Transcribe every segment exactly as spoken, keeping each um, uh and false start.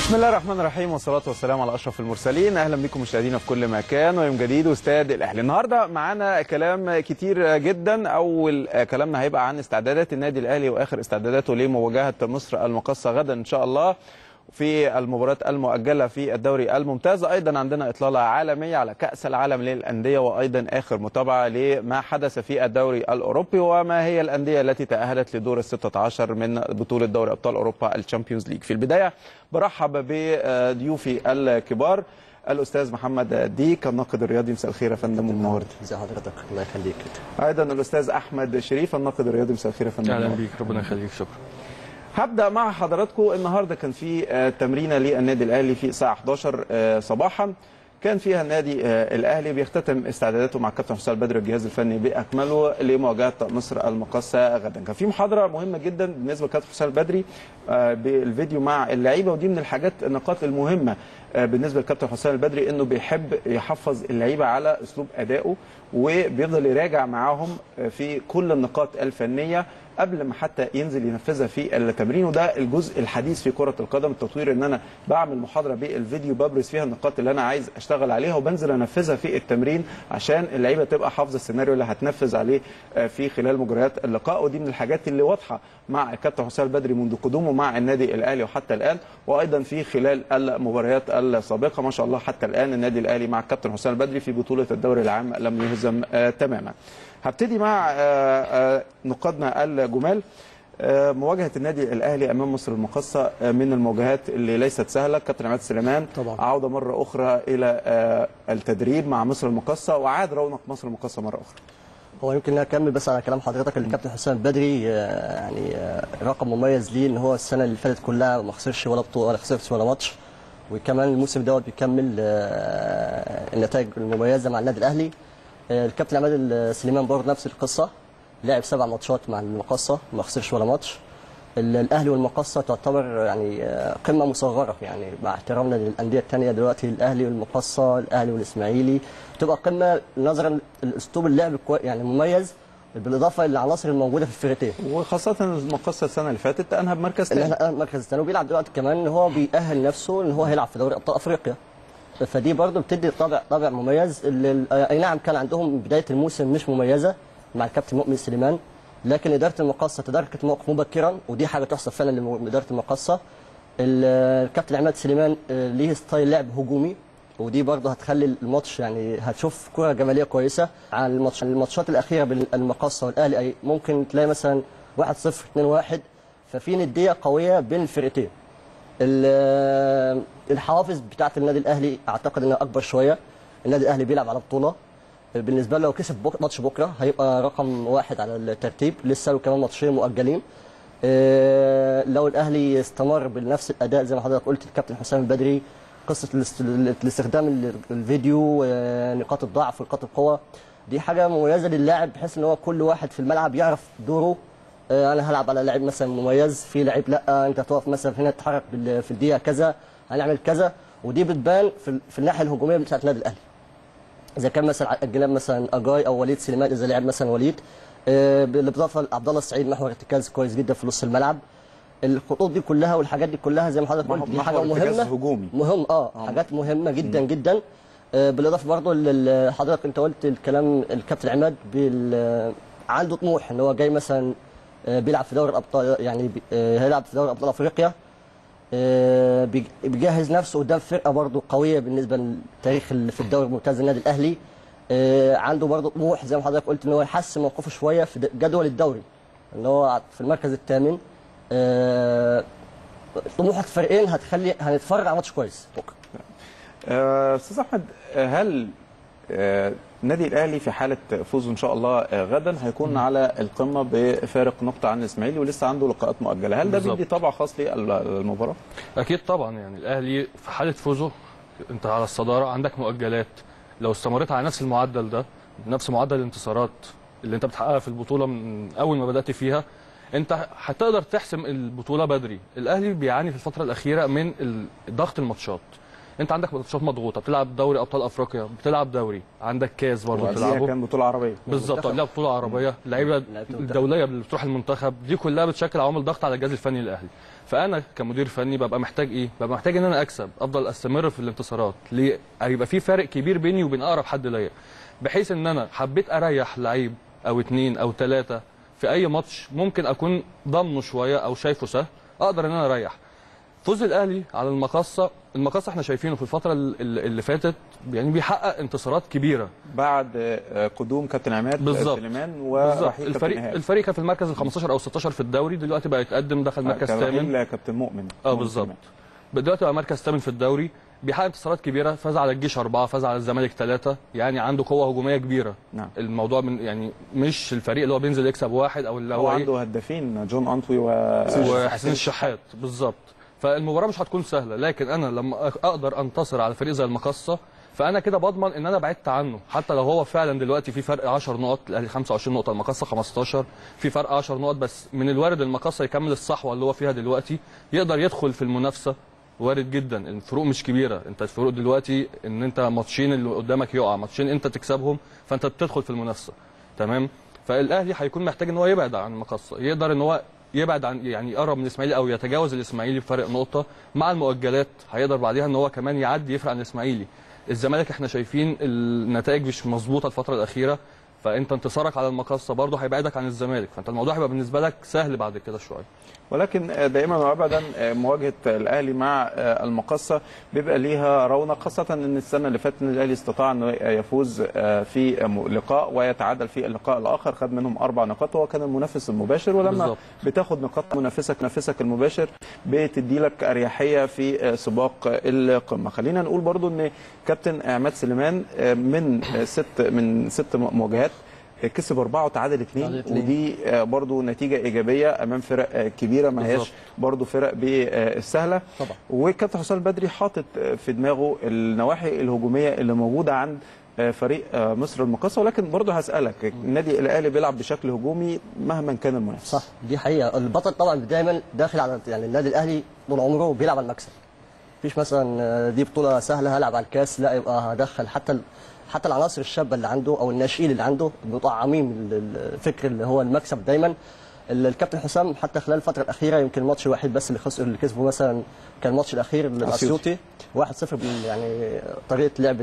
بسم الله الرحمن الرحيم والصلاة والسلام على أشرف المرسلين. أهلا بكم مشاهدينا في كل مكان ويوم جديد واستاد الأهلي. النهارده معانا كلام كتير جدا. أول كلامنا هيبقى عن استعدادات النادي الأهلي وآخر استعداداته لمواجهة مصر المقاصة غدا إن شاء الله في المباراة المؤجلة في الدوري الممتاز. أيضا عندنا إطلالة عالمية على كأس العالم للأندية، وأيضا آخر متابعة لما حدث في الدوري الأوروبي وما هي الأندية التي تأهلت لدور الستة عشر من بطولة دوري أبطال أوروبا الشامبيونز ليج. في البداية برحب بضيوفي الكبار الأستاذ محمد ديك الناقد الرياضي. مساء الخير يا فندم والنهارده. ازي حضرتك؟ الله يخليك. أيضا الأستاذ أحمد شريف الناقد الرياضي. مساء الخير يا فندم. أهلا بيك، ربنا يخليك. شكرا. هبدأ مع حضراتكم. النهارده كان في تمرينه للنادي الاهلي في الساعه إحدى عشر صباحا، كان فيها النادي الاهلي بيختتم استعداداته مع الكابتن حسام البدري والجهاز الفني باكمله لمواجهه مصر المقاصه غدا. كان في محاضره مهمه جدا بالنسبه للكابتن حسام البدري بالفيديو مع اللعيبه، ودي من الحاجات النقاط المهمه بالنسبه للكابتن حسام البدري، انه بيحب يحفظ اللعيبه على اسلوب ادائه وبيفضل يراجع معاهم في كل النقاط الفنيه قبل ما حتى ينزل ينفذها في التمرين. وده الجزء الحديث في كرة القدم، التطوير، ان انا بعمل محاضرة بالفيديو ببرز فيها النقاط اللي انا عايز اشتغل عليها وبنزل انفذها في التمرين عشان اللعيبة تبقى حافظة السيناريو اللي هتنفذ عليه في خلال مجريات اللقاء. ودي من الحاجات اللي واضحة مع الكابتن حسام البدري منذ قدومه مع النادي الاهلي وحتى الان، وايضا في خلال المباريات السابقة. ما شاء الله حتى الان النادي الاهلي مع الكابتن حسام البدري في بطولة الدوري العام لم يهزم تماما. هبتدي مع نقادنا الجمال. مواجهه النادي الاهلي امام مصر المقاصه من المواجهات اللي ليست سهله. كابتن عماد سليمان طبعا عوده مره اخرى الى التدريب مع مصر المقاصه، وعاد رونق مصر المقاصه مره اخرى. هو يمكن اكمل بس على كلام حضرتك. الكابتن حسام البدري يعني رقم مميز ليه ان هو السنه اللي فاتت كلها ما خسرش ولا بطوله ولا خسرش ولا ماتش، وكمان الموسم دوت بيكمل النتائج المميزه مع النادي الاهلي. الكابتن عماد سليمان برضه نفس القصه، لعب سبع ماتشات مع المقاصه ما خسرش ولا ماتش. الاهلي والمقاصه تعتبر يعني قمه مصغره، يعني مع احترامنا للانديه الثانيه دلوقتي الاهلي والمقاصه، الاهلي والاسماعيلي تبقى قمه نظرا لاسلوب اللعب يعني مميز، بالاضافه للعناصر الموجوده في الفرقتين، وخاصه المقاصه السنه اللي فاتت انهى بمركز ثاني. انهى بمركز ثاني وبيلعب دلوقتي كمان ان هو بيأهل نفسه ان هو هيلعب في دوري ابطال افريقيا، فدي برضه بتدي طابع طابع مميز. اي نعم كان عندهم بدايه الموسم مش مميزه مع الكابتن مؤمن سليمان، لكن اداره المقاصه تداركت الموقف مبكرا، ودي حاجه تحسب فعلا لاداره المقاصه. الكابتن عماد سليمان ليه ستايل لعب هجومي، ودي برضه هتخلي الماتش يعني هتشوف كره جماليه كويسه. على الماتش الماتشات الاخيره بين المقاصه والاهلي ممكن تلاقي مثلا واحد صفر اتنين واحد، ففي نديه قويه بين الفرقتين. الحوافز بتاعت النادي الاهلي اعتقد انها اكبر شويه. النادي الاهلي بيلعب على بطوله، بالنسبه له لو كسب بك ماتش بكره هيبقى رقم واحد على الترتيب، لسه له كمان ماتشين مؤجلين. لو الاهلي استمر بنفس الاداء زي ما حضرتك قلت الكابتن حسام البدري، قصه الاستخدام الفيديو، نقاط الضعف ونقاط القوه، دي حاجه مميزه للاعب بحيث ان هو كل واحد في الملعب يعرف دوره. انا هلعب على لاعب مثلا مميز، في لاعب لا انت هتقف مثلا هنا تتحرك في الدقيقه كذا هنعمل كذا، ودي بتبان في, في الناحيه الهجوميه بتاعت النادي الاهلي. اذا كان مثلا على الجناب مثلا اجاي او وليد سليمان، اذا لعب مثلا وليد، بالاضافه لعبد الله السعيد محور ارتكاز كويس جدا في نص الملعب. الخطوط دي كلها والحاجات دي كلها زي ما حضرتك قلت دي حاجه مهمه هجومي مهم اه حاجات مهمه جدا م. جدا. بالاضافه برضه حضرتك انت قلت الكلام، الكابتن عماد عنده طموح ان هو جاي مثلا بيلعب في دوري الابطال، يعني هيلعب في دوري ابطال افريقيا، بيجهز نفسه قدام فرقه برضه قويه بالنسبه للتاريخ في الدوري الممتاز النادي الاهلي. عنده برضه طموح زي ما حضرتك قلت ان هو يحسن موقفه شويه في جدول الدوري، ان هو في المركز الثامن. طموح الفريقين هتخلي هنتفرج على ماتش كويس بكره. استاذ احمد، هل النادي الاهلي في حاله فوزه ان شاء الله غدا هيكون م. على القمه بفارق نقطه عن الاسماعيلي ولسه عنده لقاءات مؤجله، هل ده بيدي طابع خاص للمباراه؟ اكيد طبعا، يعني الاهلي في حاله فوزه انت على الصداره، عندك مؤجلات، لو استمريت على نفس المعدل ده نفس معدل الانتصارات اللي انت بتحققها في البطوله من اول ما بدات فيها، انت هتقدر تحسم البطوله بدري. الاهلي بيعاني في الفتره الاخيره من ضغط الماتشات، انت عندك ماتشات مضغوطه، بتلعب دوري ابطال افريقيا، بتلعب دوري، عندك كاس برضه بتلعبه، كان بطوله عربيه بالظبط، قبلها بطوله عربيه، اللعيبه الدوليه اللي بتروح المنتخب، دي كلها بتشكل عوامل ضغط على الجهاز الفني للاهلي. فانا كمدير فني ببقى محتاج ايه؟ ببقى محتاج ان انا اكسب، افضل استمر في الانتصارات، ليه؟ هيبقى في فارق كبير بيني وبين اقرب حد ليا، بحيث ان انا حبيت اريح لعيب او اتنين او تلاته في اي ماتش ممكن اكون ضامنه شويه او شايفه سهل، اقدر ان انا اريح. فوز الاهلي على المقصه، المقصه احنا شايفينه في الفتره اللي فاتت يعني بيحقق انتصارات كبيره بعد قدوم كابتن عماد سليمان ورحيل الفريق كابتن الفريق كان في المركز ال خمستاشر او ستاشر في الدوري، دلوقتي بقى يتقدم، دخل مركز ثامن كابتن مؤمن اه بالظبط، دلوقتي بقى مركز ثامن في الدوري، بيحقق انتصارات كبيره، فاز على الجيش اربعه، فاز على الزمالك ثلاثه، يعني عنده قوه هجوميه كبيره. نعم. الموضوع من يعني مش الفريق اللي هو بينزل يكسب واحد او اللي هو, هو عنده هدافين جون انطوي و... وحسين الشحات بالظبط. فالمباراه مش هتكون سهله، لكن انا لما اقدر انتصر على فريق زي المقصه فانا كده بضمن ان انا بعدت عنه، حتى لو هو فعلا دلوقتي في فرق عشر نقط، الاهلي خمسة وعشرين نقطه، المقصه خمستاشر، في فرق عشر نقط، بس من الوارد المقصه يكمل الصحوه اللي هو فيها دلوقتي، يقدر يدخل في المنافسه، وارد جدا. الفروق مش كبيره، انت الفروق دلوقتي ان انت ماتشين اللي قدامك يقع، ماتشين انت تكسبهم، فانت بتدخل في المنافسه، تمام. فالاهلي هيكون محتاج ان هو يبعد عن المقصه، يقدر ان هو يبعد عن يعني يقرب من الاسماعيلي او يتجاوز الاسماعيلي بفرق نقطه، مع المؤجلات هيقدر بعديها ان هو كمان يعدي يفرق عن الاسماعيلي. الزمالك احنا شايفين النتائج مش مظبوطه الفتره الاخيره، فانت انتصارك على المقصه برضه هيبعدك عن الزمالك، فانت الموضوع هيبقى بالنسبه لك سهل بعد كده شويه. ولكن دائما وابدا مواجهه الاهلي مع المقصه بيبقى ليها رونق، خاصه ان السنه اللي فاتت الاهلي استطاع انه يفوز في لقاء ويتعادل في اللقاء الاخر، خد منهم اربع نقاط وهو كان المنافس المباشر، ولما بالزبط. بتاخد نقاط منافسك منافسك المباشر بتدي لك اريحيه في سباق القمه. خلينا نقول برضو ان كابتن عماد سليمان من ست من ست مواجهات كسب أربعة وتعادل اثنين، ودي برضو نتيجة إيجابية أمام فرق كبيرة ما هياش برضو فرق بالسهلة. وكابتن حسام البدري حاطط في دماغه النواحي الهجومية اللي موجودة عند فريق مصر المقاصة، ولكن برضو هسألك، النادي الأهلي بيلعب بشكل هجومي مهما كان المنافس. صح، دي حقيقة. البطل طبعا دايما داخل على يعني النادي الأهلي طول عمره بيلعب على المكسب. مفيش مثلا دي بطولة سهلة هلعب على الكاس، لا، يبقى هدخل حتى حتى العناصر الشابه اللي عنده او الناشئين اللي عنده مطعمين الفكر اللي هو المكسب دايما. الكابتن حسام حتى خلال الفتره الاخيره يمكن الماتش الوحيد بس اللي خسر اللي كسبه مثلا كان الماتش الاخير الاسيوطي واحد صفر، يعني طريقه لعب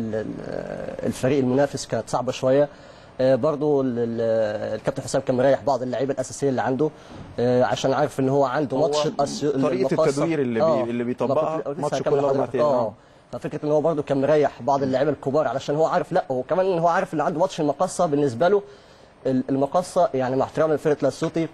الفريق المنافس كانت صعبه شويه. برضو الكابتن حسام كان مريح بعض اللعيبه الاساسيه اللي عنده عشان عارف ان هو عنده ماتش طريقه التدوير اللي بي اللي بيطبقها ماتش كل اربع. ففكره ان هو برده كان مريح بعض اللعيبه الكبار علشان هو عارف، لا هو كمان هو عارف اللي عنده ماتش المقصه بالنسبه له. المقصه يعني مع احترام لفرقه الاسيوطي،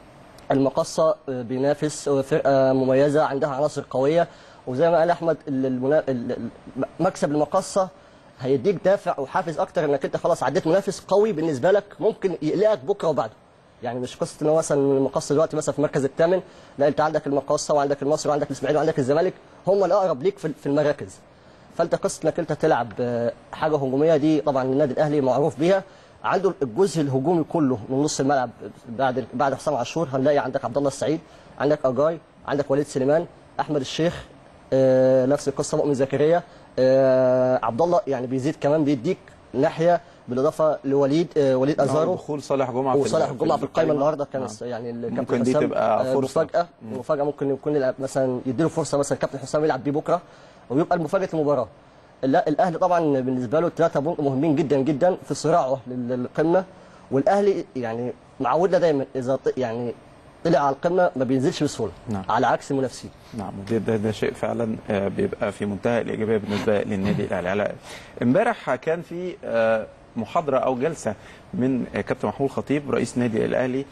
المقصه بينافس فرقه مميزه عندها عناصر قويه، وزي ما قال احمد المنا... مكسب المقصه هيديك دافع وحافز اكتر انك انت خلاص عديت منافس قوي بالنسبه لك ممكن يقلقك بكره وبعده. يعني مش قصه ان هو مثلا المقصه دلوقتي مثلا في المركز الثامن، لا انت عندك المقصه وعندك المصري وعندك الاسماعيلي وعندك الزمالك هم الاقرب ليك في المراكز. فانت قصه انك انت تلعب حاجه هجوميه دي طبعا النادي الاهلي معروف بيها، عنده الجزء الهجومي كله من نص الملعب. بعد بعد حسام عاشور هنلاقي عندك عبد الله السعيد، عندك اجاي، عندك وليد سليمان، احمد الشيخ، آه نفس القصه مؤمن زكريا، آه عبد الله يعني بيزيد كمان بيديك ناحيه، بالاضافه لوليد آه وليد ازارو، دخول صالح جمعه وصالح جمعه في القائمه النهارده كان آه. يعني الكابتن حسام تبقى فرصه مفاجاه مفاجاه ممكن يكون مثلا يديله فرصه مثلا الكابتن حسام يلعب بيه بكره ويبقى المفاجاه المباراه. لا الاهلي طبعا بالنسبه له الثلاثه بونت مهمين جدا جدا في صراعه للقمه، والاهلي يعني معودنا دايما اذا يعني طلع على القمه ما بينزلش بسهوله. نعم. على عكس المنافسين. نعم، ده, ده, ده شيء فعلا بيبقى في منتهى الايجابيه بالنسبه للنادي الاهلي. امبارح كان في محاضره او جلسه من كابتن محمود الخطيب رئيس النادي الاهلي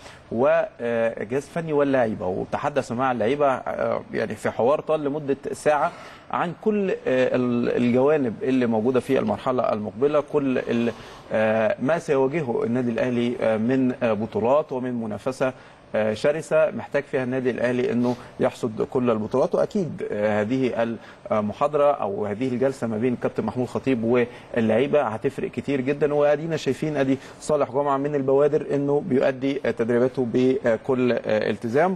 وجهاز فني واللاعيبه، وتحدث مع اللعيبه يعني في حوار طال لمده ساعه عن كل الجوانب اللي موجوده في المرحله المقبله، كل ما سيواجهه النادي الاهلي من بطولات ومن منافسه شرسه محتاج فيها النادي الاهلي انه يحصد كل البطولات. واكيد هذه المحاضره او هذه الجلسه ما بين الكابتن محمود خطيب واللعيبه هتفرق كتير جدا. وادينا شايفين ادي صالح جمعه من البوادر انه بيؤدي تدريباته بكل التزام،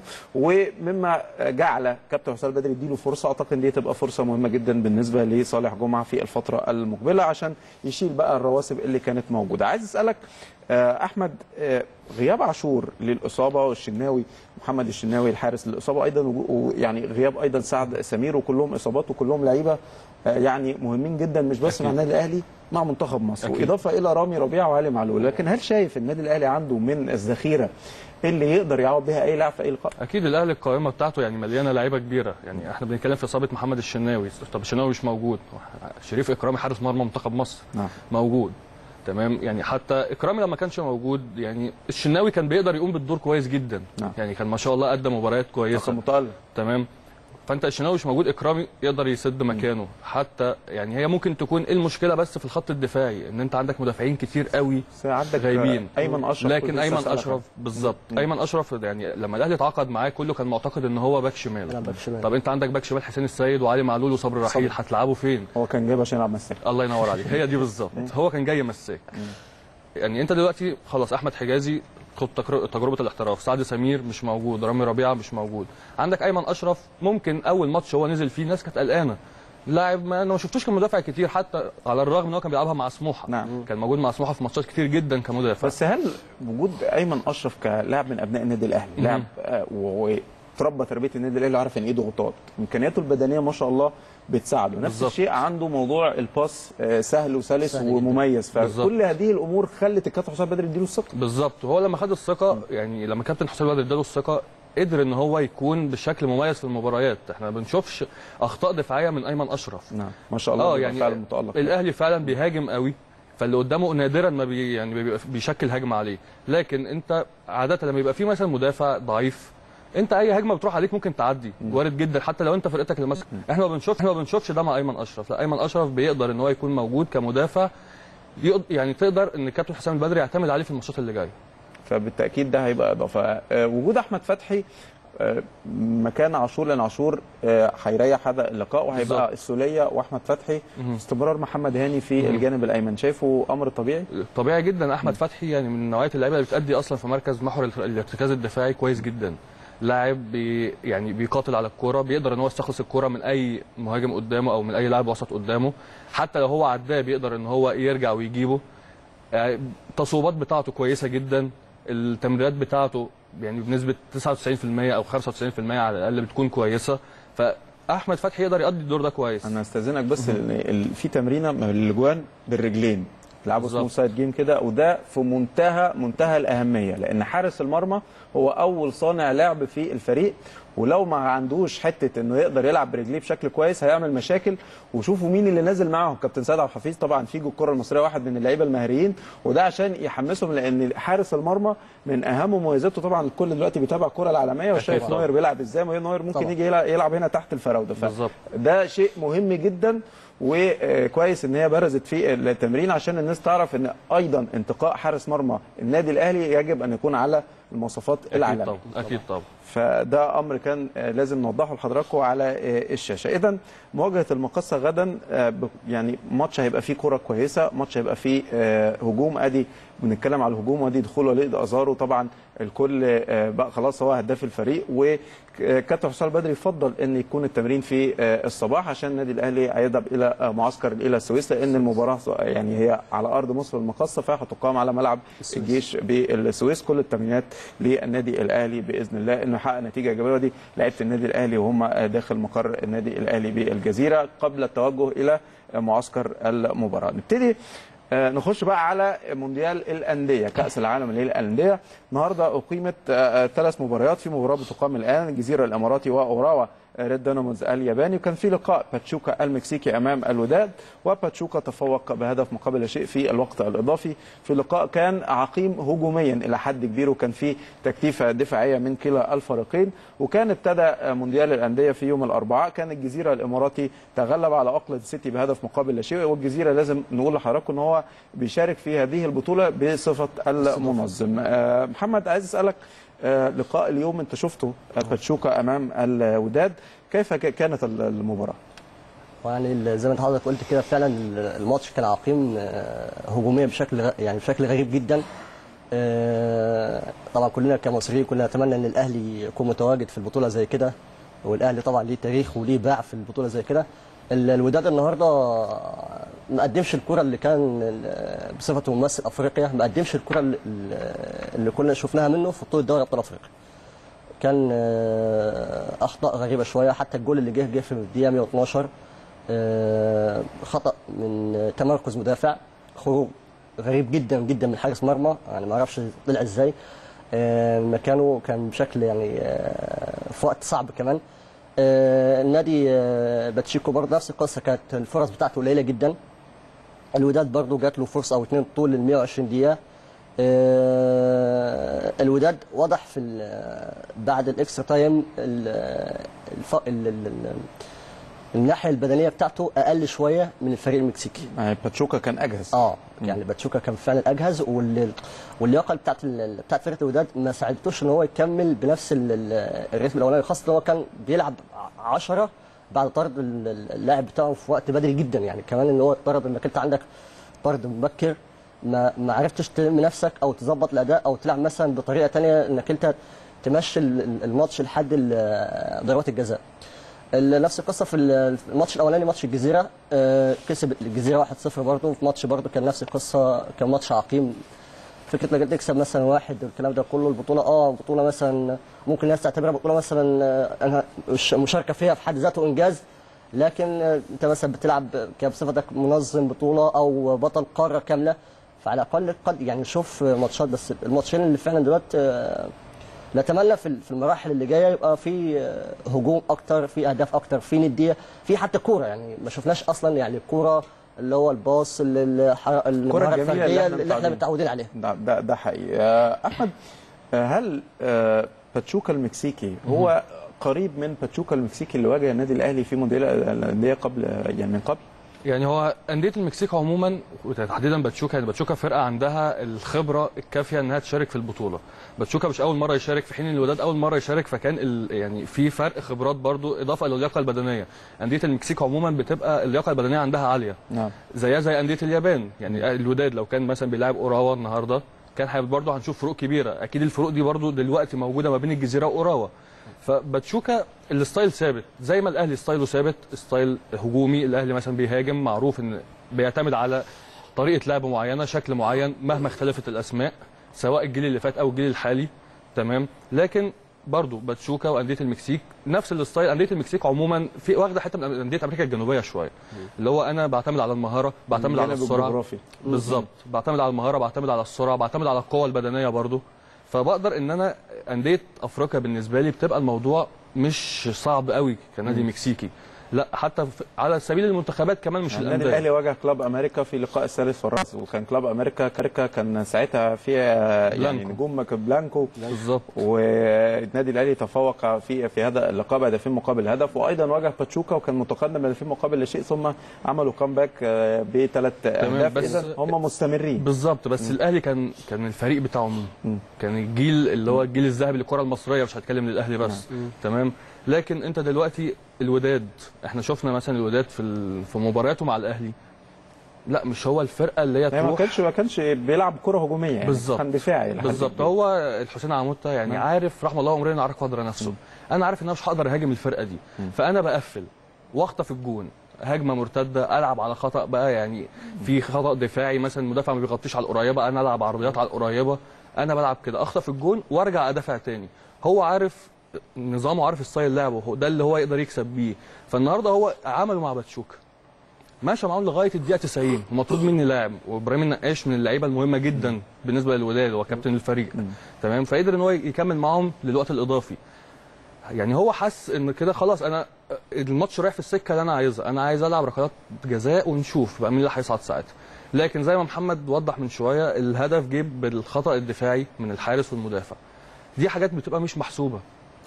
ومما جعل كابتن حسام البدري يديله فرصه. اعتقد دي تبقى فرصه مهمه جدا بالنسبه لصالح جمعه في الفتره المقبله عشان يشيل بقى الرواسب اللي كانت موجوده. عايز اسالك احمد، غياب عاشور للاصابه والشناوي محمد الشناوي الحارس للاصابه ايضا، ويعني غياب ايضا سعد سمير، وكلهم اصابات وكلهم لعيبه يعني مهمين جدا مش بس مع النادي الاهلي، مع منتخب مصر، أكيد. واضافه الى رامي ربيعه وعلي معلول. لكن هل شايف النادي الاهلي عنده من الذخيره اللي يقدر يعوض بها اي لاعب في اي لقاء؟ اكيد الاهلي القائمه بتاعته يعني مليانه لعيبه كبيره. يعني احنا بنتكلم في اصابه محمد الشناوي، طب الشناوي مش موجود، شريف اكرامي حارس مرمى منتخب مصر نعم. موجود تمام. يعني حتى اكرامي لما كانش موجود يعني الشناوي كان بيقدر يقوم بالدور كويس جدا نعم. يعني كان ما شاء الله قدم مباريات كويسه متألق تمام. فانت الشناوي مش موجود، اكرامي يقدر يسد مكانه. حتى يعني هي ممكن تكون ايه المشكله بس في الخط الدفاعي، ان انت عندك مدافعين كتير قوي غايبين. ايمن اشرف، لكن ايمن اشرف بالظبط، ايمن اشرف يعني لما الاهلي اتعاقد معاه كله كان معتقد ان هو باك شمال. طب انت عندك باك شمال حسين السيد وعلي معلول وصبري رحيل، هتلعبه فين؟ هو كان جاي عشان يلعب مساك. الله ينور عليك، هي دي بالظبط. هو كان جاي مساك. يعني انت دلوقتي خلاص احمد حجازي خد تجربه الاحتراف، سعد سمير مش موجود، رامي ربيعه مش موجود، عندك ايمن اشرف ممكن اول ماتش هو نزل فيه الناس كانت قلقانه، لاعب ما انا ما شفتوش كمدافع كتير، حتى على الرغم ان هو كان بيلعبها مع سموحه نعم. كان موجود مع سموحه في ماتشات كتير جدا كمدافع. بس هل وجود ايمن اشرف كلاعب من ابناء النادي الاهلي لاعب آه وتربى تربيه النادي الاهلي وعارف ان ايه ضغوطات، امكانياته البدنيه ما شاء الله بتساعده، نفس بالزبط. الشيء عنده موضوع الباس سهل وسلس سهل ومميز، فكل هذه الامور خلت الكابتن حسام البدري يديله الثقه. بالظبط، وهو لما خد الثقه يعني لما كابتن حسام البدري اداله الثقه قدر ان هو يكون بشكل مميز في المباريات. احنا ما بنشوفش اخطاء دفاعيه من ايمن اشرف نعم ما شاء الله. اه يعني فعلا متالق، الاهلي فعلا بيهاجم قوي، فاللي قدامه نادرا ما بي يعني بيشكل هجمه عليه. لكن انت عاده لما يبقى في مثلا مدافع ضعيف انت اي هجمه بتروح عليك ممكن تعدي، وارد جدا حتى لو انت فرقتك اللي ماسك. احنا ما بنشوفش احنا ما بنشوفش ده مع ايمن اشرف، لا ايمن اشرف بيقدر ان هو يكون موجود كمدافع، يعني تقدر ان الكابتن حسام البدري يعتمد عليه في الماتشات اللي جايه. فبالتاكيد ده هيبقى اضافه. وجود احمد فتحي مكان عاشور، لان عاشور هيريح هذا اللقاء وهيبقى بالزبط. السوليه واحمد فتحي، استمرار محمد هاني في مم. الجانب الايمن، شايفه امر طبيعي؟ طبيعي جدا. احمد مم. فتحي يعني من نوعيه اللعيبه اللي بتأدي اصلا في مركز محور الارتكاز الدفاعي كويس جدا. لاعب بي يعني بيقاتل على الكوره، بيقدر ان هو يستخلص الكوره من اي مهاجم قدامه او من اي لاعب وسط قدامه، حتى لو هو عداه بيقدر ان هو يرجع ويجيبه. يعني التصويبات بتاعته كويسه جدا، التمريرات بتاعته يعني بنسبه تسعة وتسعين في المية او خمسة وتسعين في المية على الاقل بتكون كويسه، فاحمد فتحي يقدر يؤدي الدور ده كويس. انا استاذنك بس في تمرينه من الاجوان بالرجلين لعبوا سمول سايد جيم كده، وده في منتهى منتهى الاهميه، لان حارس المرمى هو اول صانع لعب في الفريق، ولو ما عندوش حته انه يقدر يلعب برجليه بشكل كويس هيعمل مشاكل. وشوفوا مين اللي نازل معاهم، كابتن سيد عبد الحفيظ طبعا فيجو الكره المصريه واحد من اللعيبه المهريين، وده عشان يحمسهم، لان حارس المرمى من اهم مميزاته طبعا الكل دلوقتي بيتابع الكره العالميه وشايف نوير بيلعب ازاي، نوير ممكن طبعا. يجي يلعب هنا تحت الفراوده، فده شيء مهم جدا وكويس ان هي برزت في التمرين عشان الناس تعرف ان ايضا انتقاء حارس مرمى النادي الاهلي يجب ان يكون على المواصفات العالميه. اكيد طبعا اكيد طبعا. فده امر كان لازم نوضحه لحضراتكم على الشاشه. اذا مواجهه المقصه غدا يعني ماتش هيبقى فيه كره كويسه، ماتش هيبقى فيه هجوم، ادي بنتكلم على الهجوم وادي دخول وليد ازارو، طبعا الكل بقى خلاص هو هداف الفريق، وكابتن حسام البدري يفضل ان يكون التمرين في الصباح عشان النادي الاهلي هيذهب الى معسكر الى السويس، لان المباراه يعني هي على ارض مصر المقصه فهتقام على ملعب الجيش بالسويس. كل التمرينات للنادي الاهلي باذن الله انه يحقق نتيجه ايجابيه، دي لعيبه النادي الاهلي وهم داخل مقر النادي الاهلي بالجزيره قبل التوجه الى معسكر المباراه. نبتدي نخش بقى على مونديال الانديه، كاس العالم للانديه. النهارده اقيمت ثلاث مباريات، في مباراه بتقام الان الجزيره الاماراتي واوراوا ريد ديناموز الياباني، وكان في لقاء باتشوكا المكسيكي امام الوداد، وباتشوكا تفوق بهدف مقابل لا شيء في الوقت الاضافي. في لقاء كان عقيم هجوميا الى حد كبير، وكان في تكتيفه دفاعيه من كلا الفريقين، وكان ابتدى مونديال الانديه في يوم الاربعاء. كان الجزيره الاماراتي تغلب على اوكلاند سيتي بهدف مقابل لا شيء، والجزيره لازم نقول لحضراتكم ان هو هو بيشارك في هذه البطوله بصفه المنظم. محمد، عايز اسالك لقاء اليوم انت شفته باتشوكا امام الوداد، كيف كانت المباراه؟ يعني زي ما حضرتك قلت كده فعلا الماتش كان عقيم هجوميا بشكل يعني بشكل غريب جدا. طبعا كلنا كمصريين كنا نتمنى ان الاهلي يكون متواجد في البطوله زي كده، والاهلي طبعا ليه تاريخ وليه باع في البطوله زي كده. الوداد النهارده ما قدمش الكره اللي كان بصفته ممثل افريقيا، ما قدمش الكره اللي كنا شفناها منه في بطوله دوري ابطال افريقيا. كان اخطاء غريبه شويه، حتى الجول اللي جه جه في الدقيقه مئة واثناشر خطا من تمركز مدافع، خروج غريب جدا جدا من حارس مرمى، يعني ما اعرفش طلع ازاي مكانه، كان بشكل يعني في وقت صعب كمان. النادي باتشيكو برضه نفس القصه، كانت الفرص بتاعته قليله جدا. الوداد برضه جات له فرصه او اثنين طول ال مئة وعشرين دقيقه. الوداد واضح في بعد الاكسترا تايم الف... ال... ال... الناحيه البدنيه بتاعته اقل شويه من الفريق المكسيكي. باتشوكا كان اجهز. اه يعني باتشوكا كان فعلا اجهز، وال... واللياقه بتاعت ال... بتاعت فرقه الوداد ما ساعدتوش ان هو يكمل بنفس ال... الريتم الاولاني، خاصه ان هو كان بيلعب عشرة بعد طرد اللاعب بتاعه في وقت بدري جدا. يعني كمان ان هو اتطرد، انك انت عندك طرد مبكر ما ما عرفتش تلم نفسك او تظبط الاداء او تلعب مثلا بطريقه ثانيه انك انت تمشي الماتش لحد ضربات الجزاء. نفس القصه في الماتش الاولاني ماتش الجزيره، كسب الجزيره واحد صفر برضه، في ماتش برضه كان نفس القصه، كان ماتش عقيم. فكره انك تكسب مثلا واحد والكلام ده كله، البطوله اه بطوله مثلا ممكن الناس تعتبرها بطوله مثلا مشاركه فيها في حد ذاته انجاز، لكن انت مثلا بتلعب بصفتك منظم بطوله او بطل قاره كامله، فعلى الاقل قد يعني نشوف ماتشات. بس الماتشين اللي فعلا دلوقتي نتمنى في المراحل اللي جايه يبقى في هجوم اكتر، في اهداف اكتر، في نديه، في حتى كوره. يعني ما شفناش اصلا يعني الكوره اللي هو الباص المهاره الفرديه اللي احنا متعودين عليها. ده ده, ده حقيقي. احمد، هل باتشوكا المكسيكي هو قريب من باتشوكا المكسيكي اللي واجه النادي الاهلي في مونديال الانديه قبل يعني من قبل؟ يعني هو انديه المكسيك عموما وتحديدا باتشوكا، يعني باتشوكا فرقه عندها الخبره الكافيه انها تشارك في البطوله. باتشوكا مش اول مره يشارك، في حين الوداد اول مره يشارك، فكان يعني في فرق خبرات برضو اضافه للياقه البدنيه. انديه المكسيك عموما بتبقى اللياقه البدنيه عندها عاليه، نعم، زيها زي انديه اليابان. يعني الوداد لو كان مثلا بيلاعب اوراوا النهارده كان برضو هنشوف فروق كبيره. اكيد الفروق دي برضو دلوقتي موجوده ما بين الجزيره واوراوا. فباتشوكا الستايل ثابت، زي ما الاهلي ستايله ثابت، ستايل هجومي. الاهلي مثلا بيهاجم، معروف ان بيعتمد على طريقه لعب معينه، شكل معين، مهما اختلفت الاسماء سواء الجيل اللي فات او الجيل الحالي، تمام. لكن برضو باتشوكا وانديه المكسيك نفس الستايل. انديه المكسيك عموما في واخده حته من انديه امريكا الجنوبيه شويه، اللي هو انا بعتمد على المهاره، بعتمد على السرعه، بالظبط، بعتمد على المهاره، بعتمد على السرعه، بعتمد على القوه البدنيه برضو. فبقدر ان انا انديه افريقيا بالنسبه لي بتبقى الموضوع مش صعب قوي كنادي مكسيكي، لا حتى على سبيل المنتخبات كمان، مش يعني الانديه. النادي الاهلي واجه كلاب امريكا في اللقاء الثالث في الراس، وكان كلاب امريكا كاركا كان ساعتها فيها يعني نجوم بلانكو بالظبط، والنادي الاهلي تفوق في في هذا اللقاء بهدفين مقابل هدف. وايضا واجه باتشوكا وكان متقدم بهدفين مقابل لا شيء، ثم عملوا كامباك بثلاث اهداف. اذا هم مستمرين بالظبط. بس م. الاهلي كان كان الفريق بتاعه مين؟ كان الجيل اللي هو الجيل الذهبي للكره المصريه، مش هتكلم للاهلي بس، م. تمام. لكن انت دلوقتي الوداد، احنا شفنا مثلا الوداد في في مبارياته مع الاهلي، لا مش هو الفرقه اللي هي تروح، ما كانش ما كانش بيلعب كره هجوميه، يعني بالظبط، كان دفاعي بالظبط. هو الحسين عموته يعني م. عارف رحمه الله امرنا عارف قدر نفسه. م. انا عارف ان انا مش هقدر اهاجم الفرقه دي، م. فانا بقفل واخطف الجون، هجمه مرتده، العب على خطا بقى، يعني في خطا دفاعي مثلا المدافع ما بيغطيش على القريبه، انا العب عرضيات على القريبه، انا بلعب كده اخطف الجون وارجع ادافع تاني. هو عارف نظامه، عارف ستايل لعبه، ده اللي هو يقدر يكسب بيه. فالنهارده هو عمله مع باتشوكا، ماشي معاهم لغايه الدقيقه تسعين، ومطلوب مني لاعب، وابراهيم النقاش من اللعيبه المهمه جدا بالنسبه للوداد، هو كابتن الفريق، تمام. فقدر ان هو يكمل معاهم للوقت الاضافي. يعني هو حس ان كده خلاص انا الماتش رايح في السكه اللي انا عايزها، انا عايز العب ركلات جزاء ونشوف بقى مين اللي هيصعد ساعتها. لكن زي ما محمد وضح من شويه، الهدف جه بالخطا الدفاعي من الحارس والمدافع. دي حاجات بتبقى مش محسوبه.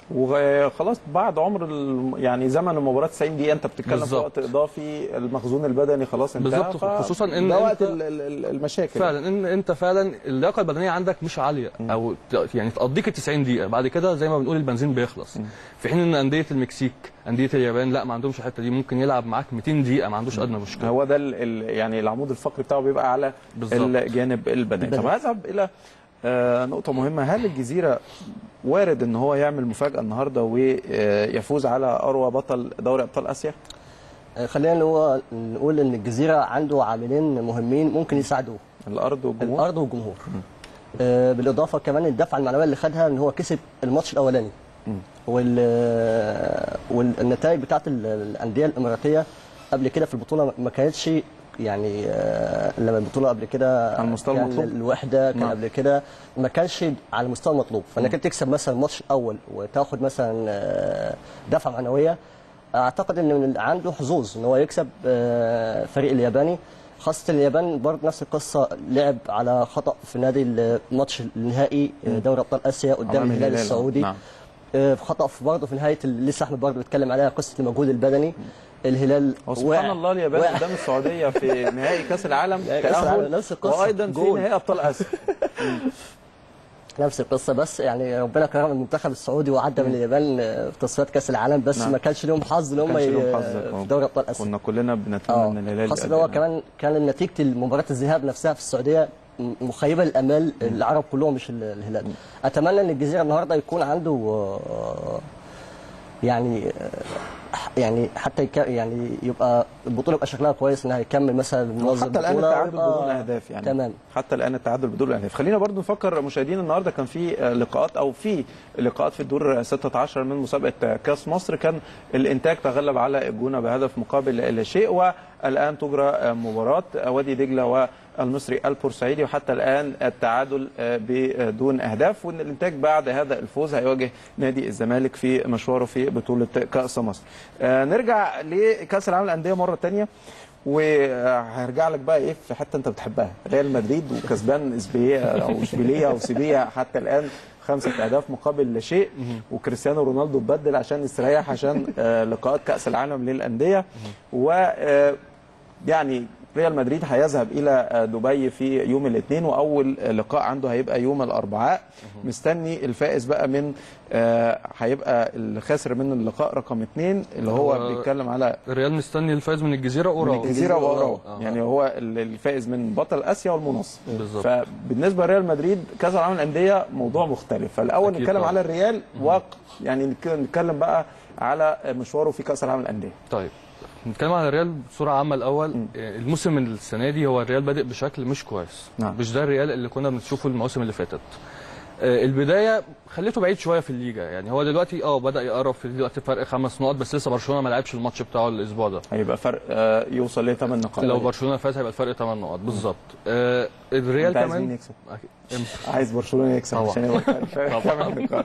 وخلاص بعد عمر ال... يعني زمن المباراه تسعين دقيقه انت بتتكلم في وقت اضافي، المخزون البدني خلاص انتهى. بالظبط، خصوصا ان ده وقت المشاكل فعلا ان انت فعلا اللياقه البدنيه عندك مش عاليه او يعني تقضيك ال تسعين دقيقه، بعد كده زي ما بنقول البنزين بيخلص. في حين ان انديه المكسيك انديه اليابان لا ما عندهمش الحته دي، ممكن يلعب معاك مئتين دقيقه ما عندوش ادنى مشكله. هو ده ال... يعني العمود الفقري بتاعه بيبقى على بالزبط. الجانب البدني. طب هذهب الى آه نقطه مهمه، هل الجزيره وارد ان هو يعمل مفاجاه النهارده ويفوز على اروى بطل دوري ابطال اسيا؟ خلينا نقول ان الجزيره عنده عاملين مهمين ممكن يساعدوه، الارض والجمهور. الارض والجمهور آه بالاضافه كمان الدفعه المعنويه اللي خدها ان هو كسب الماتش الاولاني، وال والنتائج بتاعت الانديه الاماراتيه قبل كده في البطوله ما كانتش يعني آه لما البطوله قبل كده على المستوى المطلوب، الوحده كان قبل كده ما كانش على المستوى المطلوب، فانك تكسب مثلا الماتش الاول وتاخد مثلا آه دفعه معنويه، اعتقد ان عنده حظوظ ان هو يكسب آه فريق الياباني، خاصه اليابان برضه نفس القصه، لعب على خطا في نادي الماتش النهائي دوري ابطال اسيا قدام الهلال السعودي. نعم. خطا برضه في نهايه لسه احمد برضه بيتكلم عليها قصه المجهود البدني. الهلال سبحان الله اليابان قدام السعوديه في نهائي كاس العالم تاهل، نفس القصه وايضا في نهائي ابطال اسيا نفس القصه، بس يعني ربنا كرم المنتخب السعودي وعدى من اليابان في تصفيات كاس العالم، بس نعم. ما كانش لهم حظ ان هم في دوري ابطال اسيا. كنا كلنا بنتمنى ان الهلال خاصه هو كمان كان نتيجه مباراه الذهاب نفسها في السعوديه مخيبه للامال العرب كلهم مش الهلال. اتمنى ان الجزيره النهارده يكون عنده يعني يعني حتى يك... يعني يبقى البطوله يبقى شكلها كويس انها يكمل مثلا منظم حتى الان التعادل بدون اهداف يعني تمام. حتى الان التعادل بدون اهداف. خلينا برضو نفكر مشاهدينا النهارده كان في لقاءات او في لقاءات في الدور ستة عشر من مسابقه كاس مصر، كان الانتاج تغلب على الجونه بهدف مقابل لا شيء، والان تجرى مباراه وادي دجله والمصري البورسعيدي، وحتى الان التعادل بدون اهداف، وان الانتاج بعد هذا الفوز هيواجه نادي الزمالك في مشواره في بطوله كاس مصر. نرجع لكاس العالم للانديه مره ثانيه، وهرجع لك بقى ايه في حته انت بتحبها، ريال مدريد وكسبان اسبيه او اشبيليه او سيبيا حتى الان خمسه اهداف مقابل لا شيء، وكريستيانو رونالدو اتبدل عشان يستريح عشان لقاءات كاس العالم للانديه، و يعني ريال مدريد هيذهب الى دبي في يوم الاثنين، واول لقاء عنده هيبقى يوم الاربعاء. مستني الفائز بقى من هيبقى الخاسر من اللقاء رقم اثنين اللي هو, هو بيتكلم على الريال مستني الفائز من الجزيره واوراوا، من الجزيره واوراوا آه. يعني هو الفائز من بطل اسيا والمنصف. بالظبط. فبالنسبه لريال مدريد كاس العالم للانديه موضوع مختلف، فالاول نتكلم طبعا على الريال واقع، يعني نتكلم بقى على مشواره في كاس العالم للانديه. طيب نتكلم عن الريال بصوره عامه الاول. م. الموسم السنه دي هو الريال بادئ بشكل مش كويس. نعم. مش ده الريال اللي كنا بنشوفه المواسم اللي فاتت. البدايه خليته بعيد شويه في الليجا، يعني هو دلوقتي اه بدا يقرب في دلوقتي فرق خمس نقط، بس لسه برشلونه ما لعبش الماتش بتاعه الاسبوع ده، هيبقى فرق آه يوصل ل ثمان نقاط. لو برشلونه فاز هيبقى الفرق ثمان نقط بالظبط. آه الريال كمان عايز يكسب، عايز برشلونه يكسب عشان يبقى فرق ثمان نقاط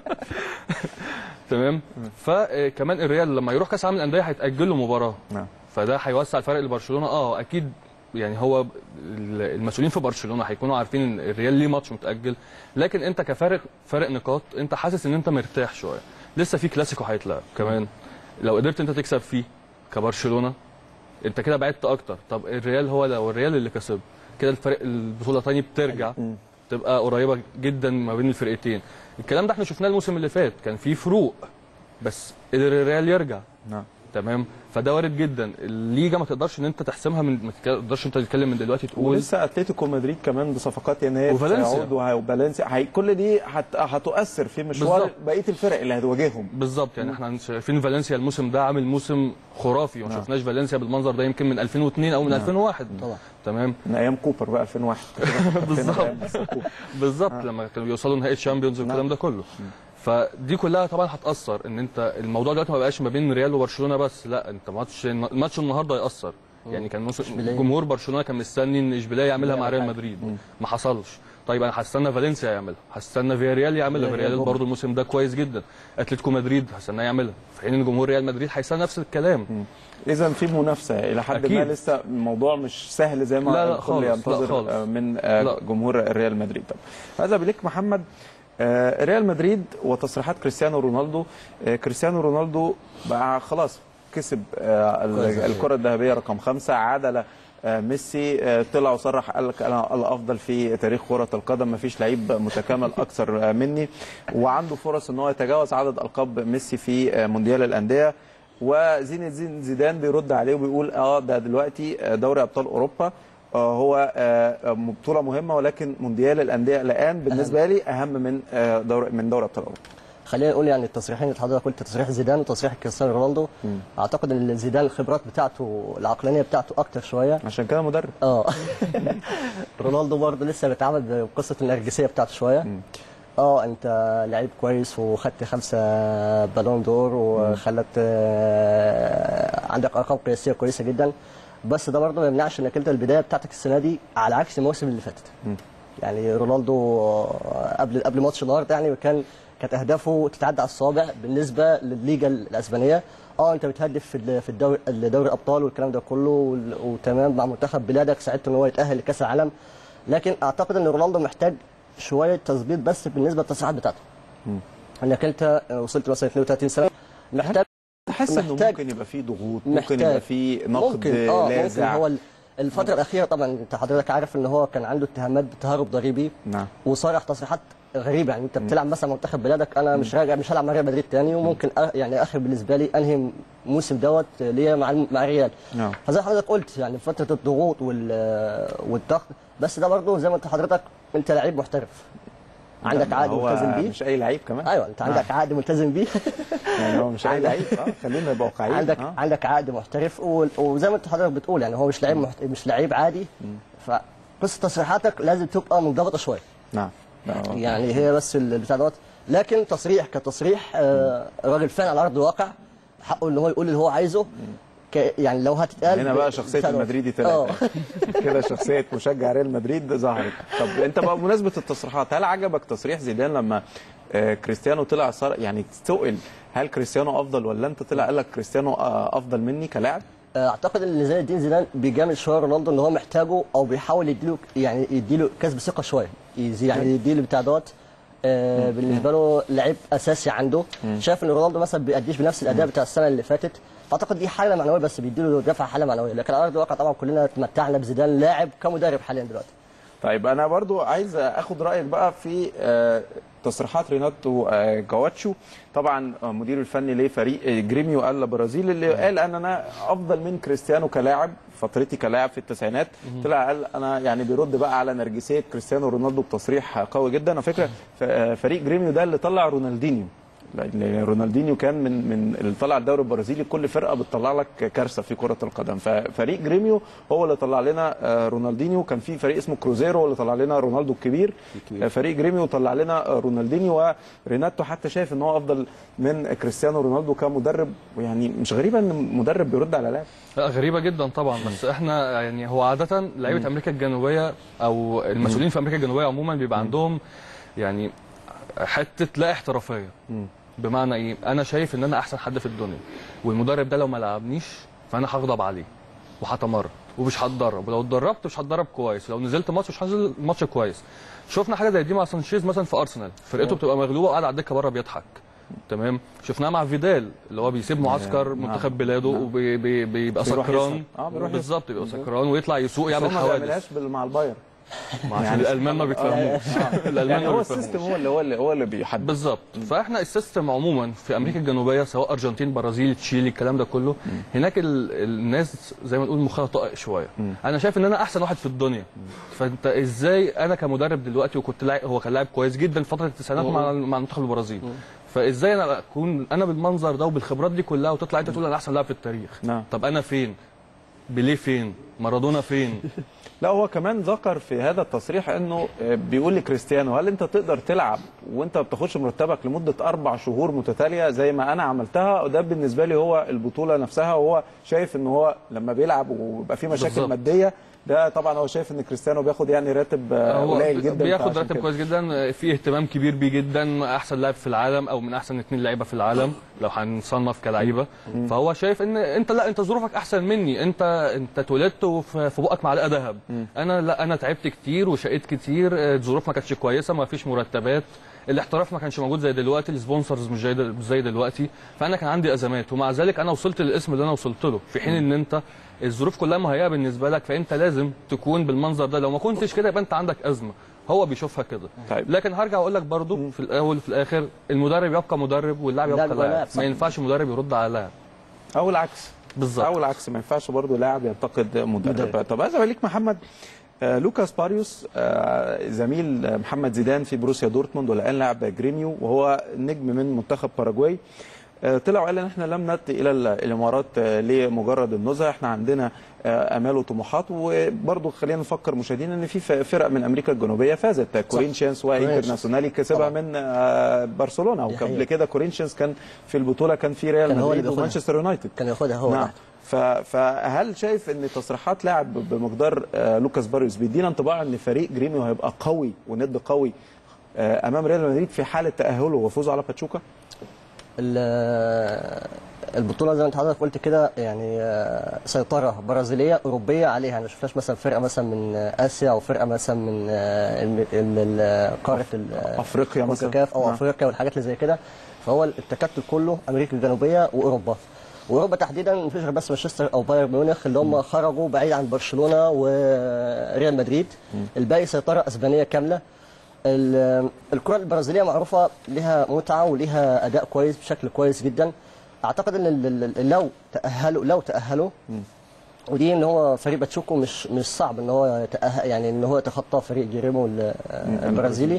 تمام. فكمان الريال لما يروح كاس العالم للانديه هيتاجل له مباراه، نعم، فده هيوسع الفرق لبرشلونه. اه اكيد يعني هو المسؤولين في برشلونه هيكونوا عارفين ان الريال ليه ماتش متاجل، لكن انت كفارق فرق نقاط انت حاسس ان انت مرتاح شويه، لسه في كلاسيكو هيتلعب كمان، لو قدرت انت تكسب فيه كبرشلونه انت كده بعدت اكتر. طب الريال هو لو الريال اللي كسب كده الفرق البطوله تاني بترجع تبقى قريبه جدا ما بين الفرقتين. الكلام ده احنا شفناه الموسم اللي فات، كان في فروق بس قدر الريال يرجع. نعم تمام، فده وارد جدا. الليجا ما تقدرش ان انت تحسمها من ما تقدرش انت تتكلم من دلوقتي تقول. ولسه اتلتيكو مدريد كمان بصفقات يناير وفالنسيا وفالنسيا هي كل دي هت... هتؤثر في مشوار بقيه الفرق اللي هتواجههم. بالظبط، يعني احنا شايفين فالنسيا الموسم ده عامل موسم خرافي، ما نعم. شفناش فالنسيا بالمنظر ده يمكن من ألفين واثنين او من نعم. ألفين وواحد طبعا. تمام، من ايام كوبر بقى ألفين وواحد بالظبط بالظبط لما كانوا بيوصلوا نهائي الشامبيونز والكلام ده كله. فدي كلها طبعا هتاثر ان انت الموضوع دلوقتي ما بقاش ما بين ريال وبرشلونه بس، لا انت ماتش الماتش النهارده هياثر. يعني كان جمهور برشلونه كان مستني ان اشبيليه يعملها مع ريال مدريد، ما حصلش. طيب انا هستنى فالنسيا يعملها، هستنى فياريال يعملها، فياريال برضه الموسم ده كويس جدا، اتلتيكو مدريد هستناه يعملها، في حين ان جمهور ريال مدريد هيستنى نفس الكلام. اذا في منافسه الى حد أكيد. ما لسه الموضوع مش سهل زي ما الكل ينتظر من لا جمهور ريال مدريد. طب هذا بليك محمد، آه، ريال مدريد وتصريحات كريستيانو رونالدو. آه، كريستيانو رونالدو بقى خلاص كسب آه، الكرة الذهبية رقم خمسة، عادل آه، ميسي. آه، طلع وصرح قال لك انا الافضل في تاريخ كرة القدم، ما فيش لعيب متكامل اكثر آه، مني، وعنده فرص ان هو يتجاوز عدد القاب ميسي في آه، مونديال الاندية. وزين الدين زيدان بيرد عليه وبيقول اه ده دلوقتي دوري ابطال اوروبا آه هو آه بطوله مهمه، ولكن مونديال الانديه الان بالنسبه لي اهم من آه دوري من دوري ابطال اوروبا. خلينا نقول يعني التصريحين اللي حضرتك قلت، تصريح زيدان وتصريح كريستيانو رونالدو، مم. اعتقد ان زيدان الخبرات بتاعته العقلانيه بتاعته اكتر شويه، عشان كده مدرب. اه رونالدو برضه لسه بيتعامل بقصه النرجسيه بتاعته شويه. مم. اه انت لعيب كويس وخدت خمسه بالون دور وخلت آه عندك ارقام قياسيه كويسه جدا، بس ده برضه ما يمنعش انك انت البدايه بتاعتك السنه دي على عكس المواسم اللي فاتت. مم. يعني رونالدو قبل قبل ماتش النهارده يعني كان كانت اهدافه تتعدى على الصوابع بالنسبه للليجا الاسبانيه. اه انت بتهدف في في الدوري الدوري الابطال والكلام ده كله وتمام مع منتخب بلادك، ساعدته ان هو يتاهل لكاس العالم، لكن اعتقد ان رونالدو محتاج شويه تظبيط بس بالنسبه للتصريحات بتاعته. مم. انك انت وصلت مثلا اثنين وثلاثين سنه، محتاج تحس انه ممكن يبقى فيه ضغوط، ممكن محتاج. يبقى فيه نقد ممكن اه لاذع. ممكن هو الفتره الاخيره طبعا انت حضرتك عارف ان هو كان عنده اتهامات بتهرب ضريبي. نعم. وصارح تصريحات غريبه، يعني انت بتلعب مثلا منتخب بلادك، انا مش راجع مش هلعب مع ريال مدريد تاني، وممكن أ... يعني اخر بالنسبه لي انهي موسم دوت ليا مع مع ريال. نعم. فزي ما حضرتك قلت يعني فتره الضغوط وال والضغط، بس ده برضه زي ما انت حضرتك انت لعيب محترف، عندك عقد ملتزم بيه. مش اي لعيب كمان. ايوه انت عندك نعم. عقد ملتزم بيه. يعني هو مش اي لعيب. اه خلينا نبقى واقعيين. عندك آه. عندك عقد محترف و... وزي ما انت حضرتك بتقول يعني هو مش لعيب محت... مش لعيب عادي. فقصه تصريحاتك لازم تبقى منضبطه شويه. نعم. يعني هي بس البتاع دوت، لكن تصريح كتصريح آه راجل فعلا على ارض الواقع حقه ان هو يقول اللي هو عايزه. ك... يعني لو هتتقال هنا بقى شخصيه المدريدي طلعت كده، شخصيه مشجع ريال مدريد ظهرت. طب انت بقى بمناسبه التصريحات، هل عجبك تصريح زيدان لما آه كريستيانو طلع صار يعني سئل هل كريستيانو افضل ولا انت، طلع قال لك كريستيانو آه افضل مني كلاعب؟ اعتقد ان زين الدين زيدان بيجامل شويه رونالدو ان هو محتاجه او بيحاول يديله يعني يديله كسب ثقه شويه، يعني يديله بتاع دوت. آه بالنسبه له لعيب اساسي عنده، شايف ان رونالدو مثلا بيأديش بنفس الاداء بتاع السنه اللي فاتت، فاعتقد دي حاله معنويه بس بيديله دفعه حاله معنويه، لكن على ارض الواقع طبعا كلنا تمتعنا بزيدان لاعب كمدرب حاليا دلوقتي. طيب انا برضو عايز اخد رايك بقى في آه تصريحات ريناتو آه جواتشو، طبعا مدير الفني لفريق جريميو الا برازيل، اللي قال ان انا افضل من كريستيانو كلاعب فترتي كلاعب في التسعينات. طلع قال انا يعني بيرد بقى على نرجسيه كريستيانو رونالدو بتصريح قوي جدا. على فكره فريق جريميو ده اللي طلع رونالدينيو، لان رونالدينيو كان من من اللي طلع الدوري البرازيلي، كل فرقه بتطلع لك كارثه في كره القدم، ففريق جريميو هو اللي طلع لنا رونالدينيو. كان في فريق اسمه كروزيرو هو اللي طلع لنا رونالدو الكبير، فريق جريميو طلع لنا رونالدينيو. وريناتو حتى شايف ان هو افضل من كريستيانو رونالدو كمدرب، ويعني مش غريبه ان مدرب بيرد على لاعب. لا غريبه جدا طبعا، بس احنا يعني هو عاده لعيبه امريكا الجنوبيه او المسؤولين في امريكا الجنوبيه عموما بيبقى عندهم يعني حته لا احترافيه. بمعنى ايه؟ انا شايف ان انا احسن حد في الدنيا، والمدرب ده لو ما لعبنيش فانا هغضب عليه وهتمرد ومش هتدرب، ولو اتدربت مش هتدرب كويس، ولو نزلت ماتش مش هنزل ماتش كويس. شفنا حاجه زي دي مع سانشيز مثلا في ارسنال، فرقته بتبقى مغلوبه وقاعد على الدكه بره بيضحك. تمام. شفناها مع فيدال اللي هو بيسيب معسكر منتخب بلاده وبيبقى سكران. بالظبط بيبقى سكران ويطلع يسوق يعمل حوادث. ما بيعملهاش مع البايرن عشان يعني الالمان ما بيتفهموش. الالمان يعني هو السيستم هو اللي هو اللي هو اللي بيحدد بالظبط. فاحنا السيستم عموما في امريكا الجنوبيه سواء ارجنتين برازيل تشيلي الكلام ده كله، هناك الناس زي ما نقول مخها طائق شويه. انا شايف ان انا احسن واحد في الدنيا، فانت ازاي انا كمدرب دلوقتي وكنت لاعب، هو كان لاعب كويس جدا في فتره التسعينات مع مع منتخب البرازيل، فازاي انا اكون انا بالمنظر ده وبالخبرات دي كلها وتطلع انت تقول انا احسن لاعب في التاريخ؟ نعم. طب انا فين؟ بيليه فين؟ مارادونا فين؟ لا هو كمان ذكر في هذا التصريح انه بيقول لكريستيانو هل انت تقدر تلعب وانت ما بتاخدش مرتبك لمده اربع شهور متتاليه زي ما انا عملتها؟ وده بالنسبه لي هو البطوله نفسها، وهو شايف ان هو لما بيلعب ويبقى في مشاكل بالزبط. ماديه، ده طبعا هو شايف ان كريستيانو بياخد يعني راتب قليل جدا، بياخد راتب كويس جدا، في اهتمام كبير بيه جدا، احسن لاعب في العالم او من احسن اثنين لعيبه في العالم لو هنصنف كلعيبه. فهو شايف ان انت لا انت ظروفك احسن مني، انت انت اتولدت وفي في بقك معلقه ذهب. انا لا، انا تعبت كتير وشقيت كتير، الظروف ما كانتش كويسه، ما فيش مرتبات، الاحتراف ما كانش موجود زي دلوقتي، السبونسرز مش زي مش زي دلوقتي، فانا كان عندي ازمات، ومع ذلك انا وصلت للاسم اللي انا وصلت له، في حين ان انت الظروف كلها مهيئه بالنسبه لك، فانت لازم تكون بالمنظر ده. لو ما كنتش كده يبقى انت عندك ازمه، هو بيشوفها كده. طيب. لكن هرجع اقول لك برضو في الاول وفي الاخر، المدرب يبقى مدرب واللاعب يبقى لاعب، ما ينفعش مدرب يرد على لاعب او العكس. بالظبط، او العكس، ما ينفعش برضه لاعب ينتقد مدرب. طب عايز اقول لك محمد، آه لوكاس باريوس آه زميل محمد زيدان في بروسيا دورتموند والان لاعب جريميو وهو نجم من منتخب باراجواي، آه طلع وقال ان احنا لم نأتي الى الامارات آه لمجرد النزهه، احنا عندنا آه امال وطموحات. وبرضه خلينا نفكر مشاهدينا ان في فرق من امريكا الجنوبيه فازت، كورينشيانس وانترناسيونالي كسبها من آه برشلونه، وقبل كده كورينشيانس كان في البطوله كان في ريال مدريد ومانشستر يونايتد كان ياخدها هو. نعم. فهل شايف ان تصريحات لاعب بمقدار لوكاس باريوس بيدينا انطباع ان فريق جريميو هيبقى قوي وند قوي امام ريال مدريد في حاله تاهله وفوزه على باتشوكا؟ البطوله زي ما انت حضرتك قلت كده يعني سيطره برازيليه اوروبيه عليها، ما شفناش مثلا فرقه مثلا من اسيا او فرقه مثلا من قاره افريقيا مثلا او افريقيا والحاجات اللي زي كده. فهو التكتل كله امريكا الجنوبيه واوروبا، واوروبا تحديدا مفيش غير بس مانشستر او بايرن ميونخ اللي هم خرجوا بعيد عن برشلونه وريال مدريد، الباقي سيطره اسبانيه كامله. الكره البرازيليه معروفه لها متعه ولها اداء كويس بشكل كويس جدا. اعتقد ان لو تاهلوا لو تاهلوا ودي ان هو فريق باتشوكو مش مش صعب ان هو يتأهل، يعني ان هو يتخطى فريق جيريمو البرازيلي.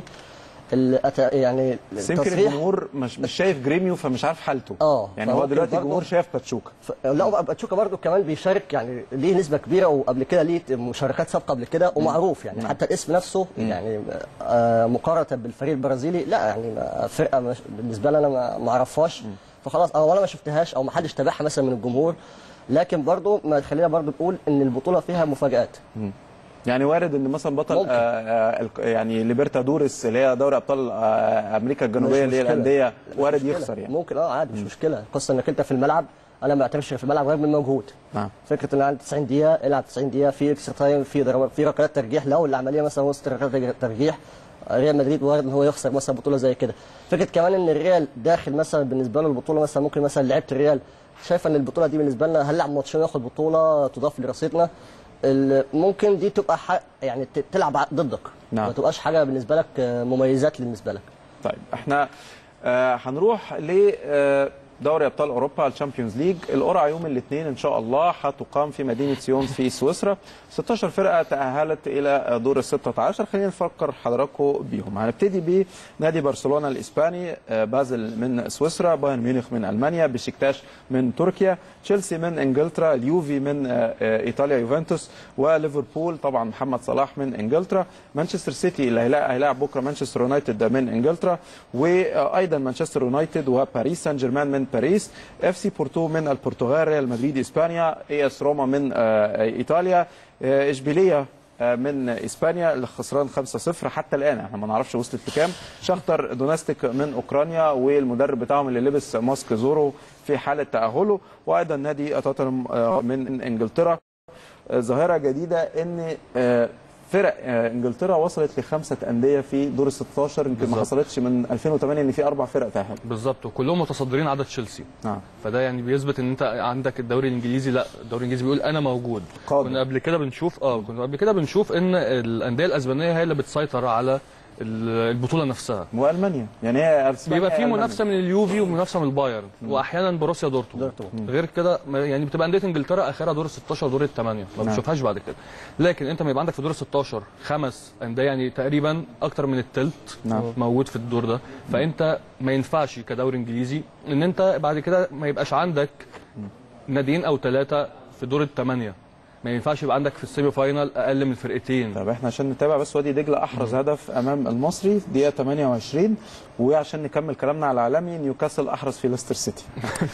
يعني يمكن الجمهور مش مش شايف جريميو فمش عارف حالته. اه يعني هو دلوقتي الجمهور شايف باتشوكا. ف... لا باتشوكا برضه كمان بيشارك، يعني ليه نسبه كبيره وقبل كده ليه مشاركات سابقه قبل كده ومعروف يعني. مم. حتى الاسم نفسه مم. يعني آه مقارنه بالفريق البرازيلي لا يعني فرقه مش... بالنسبه لي انا ما اعرفهاش، فخلاص او انا ما شفتهاش او ما حدش تابعها مثلا من الجمهور. لكن برضه ما خلينا برضه نقول ان البطوله فيها مفاجات. مم. يعني وارد ان مثلا بطل آه آه يعني ليبرتادوريس اللي هي دوري ابطال آه امريكا الجنوبيه اللي هي الانديه وارد يخسر يعني. ممكن اه عادي مش م. مشكله، القصه انك انت في الملعب، انا ما بعترفش في الملعب غير من موجود. نعم. فكره ان عندي تسعين دقيقه العب تسعين دقيقه في اكسترا تايم، في ضربات، في ركلات ترجيح، لو العمليه مثلا وسط ركلات ترجيح ريال مدريد وارد ان هو يخسر مثلا بطوله زي كده. فكره كمان ان الريال داخل مثلا بالنسبه له البطوله مثلا ممكن مثلا لعيبه الريال شايفه ان البطوله دي بالنسبه لنا هنلعب ماتشين وناخد بطوله تضاف لرصيدنا، ممكن دي تبقى يعني تلعب ضدك. نعم. ما تبقاش حاجه بالنسبه لك مميزات بالنسبه لك. طيب احنا آه هنروح لدوري ابطال اوروبا الشامبيونز ليج. القرعه يوم الاثنين ان شاء الله هتقام في مدينه سيون في سويسرا. ستاشر فرقه تاهلت الى دور ال ستة عشر. خلينا نفكر حضراتكم بيهم. هنبتدي بنادي برشلونه الاسباني، بازل من سويسرا، بايرن ميونخ من المانيا، بشكتاش من تركيا، تشيلسي من انجلترا، اليوفي من ايطاليا يوفنتوس، وليفربول طبعا محمد صلاح من انجلترا، مانشستر سيتي اللي هيلاعب بكره مانشستر يونايتد من انجلترا، وايضا مانشستر يونايتد وباريس سان جيرمان من باريس، اف سي بورتو من البرتغال، ريال مدريد اسبانيا، اي اس روما من ايطاليا، اشبيليه من اسبانيا اللي خسران خمسة صفر حتى الان، احنا ما نعرفش وصلت لكام، شختر دوناستيك من اوكرانيا والمدرب بتاعهم اللي لبس ماسك زورو في حاله تاهله، وايضا نادي توتنهام من انجلترا. ظاهره جديده ان فرق انجلترا وصلت لخمسه انديه في دور ال ستاشر، يمكن ما حصلتش من ألفين وثمانية ان في اربع فرق تاهلوا. بالظبط، وكلهم متصدرين عدد تشيلسي. نعم. فده يعني بيثبت ان انت عندك الدوري الانجليزي، لا الدوري الانجليزي بيقول انا موجود. قادم. كنا قبل كده بنشوف اه كنا قبل كده بنشوف ان الانديه الاسبانيه هي اللي بتسيطر على البطوله نفسها، والمانيا يعني هي بيبقى في منافسه من اليوفي ومنافسه من البايرن واحيانا بروسيا دورتموند. غير كده يعني بتبقى انديه انجلترا اخرها دور ال ستاشر دور الثمانيه، ما بتشوفهاش بعد كده. لكن انت ما يبقى عندك في دور ال ستاشر خمس انديه، يعني تقريبا اكتر من الثلث موجود في الدور ده، فانت ما ينفعش كدوري انجليزي ان انت بعد كده ما يبقاش عندك ناديين او ثلاثه في دور الثمانيه، ما ينفعش يبقى عندك في السيمي فاينال اقل من فرقتين. طب احنا عشان نتابع بس، وادي دجله احرز هدف امام المصري في دقيقه ثمانية وعشرين، وعشان نكمل كلامنا على العالمي نيوكاسل احرز في ليستر سيتي.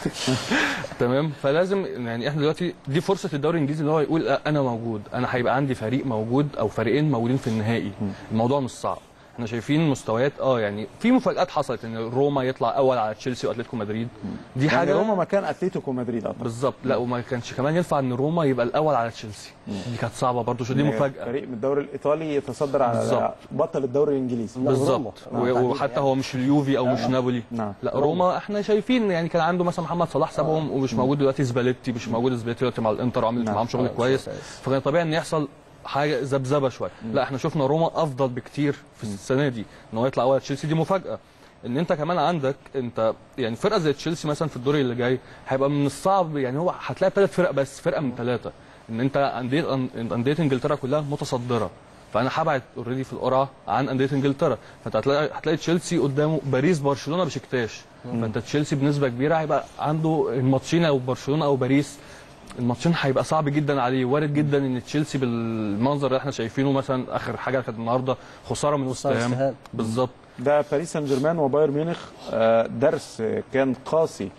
تمام، فلازم يعني احنا دلوقتي دي فرصه الدوري الانجليزي اللي هو يقول انا موجود، انا هيبقى عندي فريق موجود او فريقين موجودين في النهائي. الموضوع مش صعب، احنا شايفين مستويات اه يعني في مفاجات حصلت ان روما يطلع اول على تشيلسي واتلتيكو مدريد، دي يعني حاجه روما مكان اتلتيكو مدريد اعتقد بالظبط. لا وما كانش كمان ينفع ان روما يبقى الاول على تشيلسي، دي كانت صعبه برضه، شو دي مفاجاه. فريق من الدوري الايطالي يتصدر على بالزبط. بطل الدوري الانجليزي بالظبط. وحتى هو مش اليوفي او مش نابولي، نعم. لا روما احنا شايفين يعني كان عنده مثلا محمد صلاح سابهم ومش موجود دلوقتي، سباليتي مش موجود، سباليتي دلوقتي مع الانتر وعمل معاهم شغل كويس، فكان طبيعي ان يحصل حاجه ذبذبه شويه. لا احنا شفنا روما افضل بكتير في السنه دي ان هو يطلع اول تشيلسي، دي مفاجاه. ان انت كمان عندك انت يعني فرقه زي تشيلسي مثلا في الدور اللي جاي هيبقى من الصعب، يعني هو هتلاقي ثلاث فرق بس، فرقه من ثلاثه، ان انت انديه انديه انجلترا كلها متصدره، فانا هبعد اوريدي في القرعه عن انديه انجلترا، فانت هتلاقي هتلاقي تشيلسي قدامه باريس برشلونه بشكتاش، فانت تشيلسي بنسبه كبيره هيبقى عنده الماتشين او برشلونه او باريس، الماتشين هيبقى صعب جدا عليه، وارد جدا ان تشيلسي بالمنظر اللي احنا شايفينه مثلا اخر حاجه كانت النهارده خساره من وست هام بالظبط. ده باريس سان جيرمان وبايرن ميونخ درس كان قاسي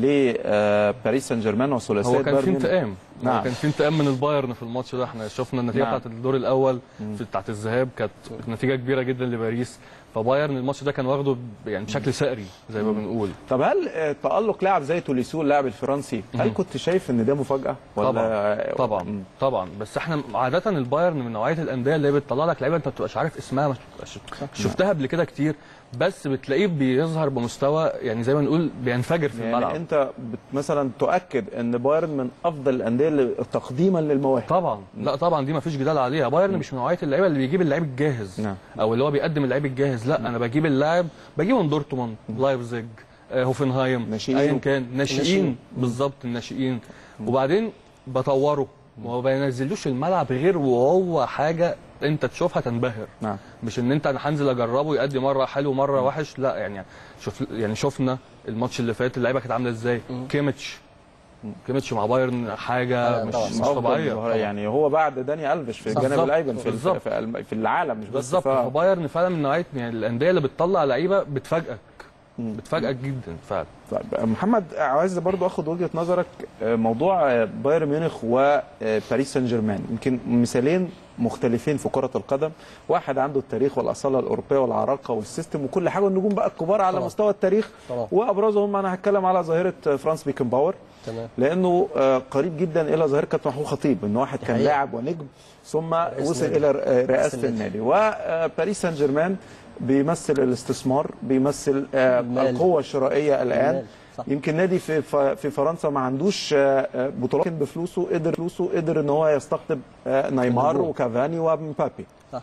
لباريس سان جيرمان وثلاثيه هو كان في انتقام، نعم. هو كان في انتقام من البايرن في الماتش ده، احنا شفنا النتيجه نعم. بتاعت الدور الاول في بتاعت الذهاب كانت نتيجه كبيره جدا لباريس، فبايرن الماتش ده كان واخده يعني بشكل سائري زي ما بنقول. طب هل تألق لاعب زي توليسو اللاعب الفرنسي هل كنت شايف ان ده مفاجاه ولا؟ طبعا طبعا مم. طبعا، بس احنا عاده البايرن من نوعيه الانديه اللي بتطلع لك لعيبه انت ما بتبقاش عارف اسمها، ما شفتها قبل كده كتير، بس بتلاقيه بيظهر بمستوى يعني زي ما نقول بينفجر في يعني الملعب. انت مثلا تؤكد ان بايرن من افضل الانديه تقديما للمواهب. طبعا لا طبعا دي ما فيش جدال عليها، بايرن مش من نوعيه اللعيبه اللي بيجيب اللعيب الجاهز نعم. او اللي هو بيقدم اللعيب الجاهز، لا انا بجيب اللاعب بجيبه من دورتموند، لايبزيج، هوفنهايم، ايا كان ناشئين بالظبط الناشئين، وبعدين بطوره وما بينزلوش الملعب غير وهو حاجه انت تشوفها تنبهر. نعم. مش ان انت انا هنزل اجربه يأدي مره حلو مره وحش، لا يعني شوف يعني شفنا الماتش اللي فات اللعيبه كانت عامله ازاي، كيميتش كيميتش مع بايرن حاجه مش مش طبيعيه، يعني هو بعد داني ألفيش في الجانب الايمن في في العالم مش بس بالظبط. فبايرن فعلا من نوعيه يعني الانديه اللي بتطلع لعيبه بتفاجئك بتفاجئك جدا فعلا. طيب محمد عايز برضو اخد وجهه نظرك موضوع بايرن ميونخ وباريس سان جيرمان، يمكن مثالين مختلفين في كره القدم، واحد عنده التاريخ والاصاله الاوروبيه والعراقه والسيستم وكل حاجه والنجوم بقى الكبار على طبعا. مستوى التاريخ طبعا. وابرزهم انا هتكلم على ظاهره فرانس بيكنباور تمام. لانه قريب جدا الى ظاهره كابتن محمود خطيب، ان واحد كان لاعب ونجم ثم وصل الى رئاسه النادي. وباريس سان جيرمان بيمثل الاستثمار، بيمثل القوه الشرائيه الان. يمكن نادي في في فرنسا ما عندوش بطولات، لكن بفلوسه قدر فلوسه قدر ان هو يستقطب نيمار وكافاني ومبابي. صح.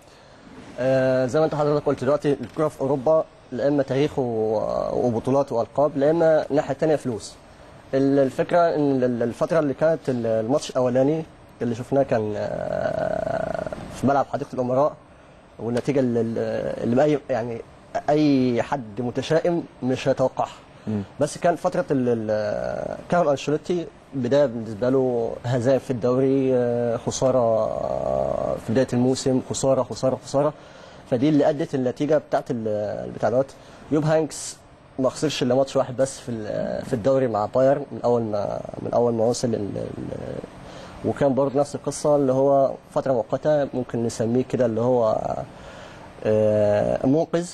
آه زي ما انت حضرتك قلت دلوقتي الكره في اوروبا لا اما تاريخ وبطولات والقاب، لا اما الناحيه الثانيه فلوس. الفكره ان الفتره اللي كانت الماتش الاولاني اللي شفناه كان في ملعب حديقه الامراء، والنتيجه اللي, اللي اي يعني اي حد متشائم مش هيتوقعها، بس كان فتره كارل انشيلوتي بدايه بالنسبه له هزائم في الدوري، خساره في بدايه الموسم، خساره خساره خساره، فدي اللي ادت النتيجه بتاعت البتاع دوت. يوب هانكس ما خسرش الا ماتش واحد بس في في الدوري مع بايرن من اول ما من اول ما وصل، وكان برضه نفس القصه اللي هو فتره مؤقته ممكن نسميه كده اللي هو منقذ.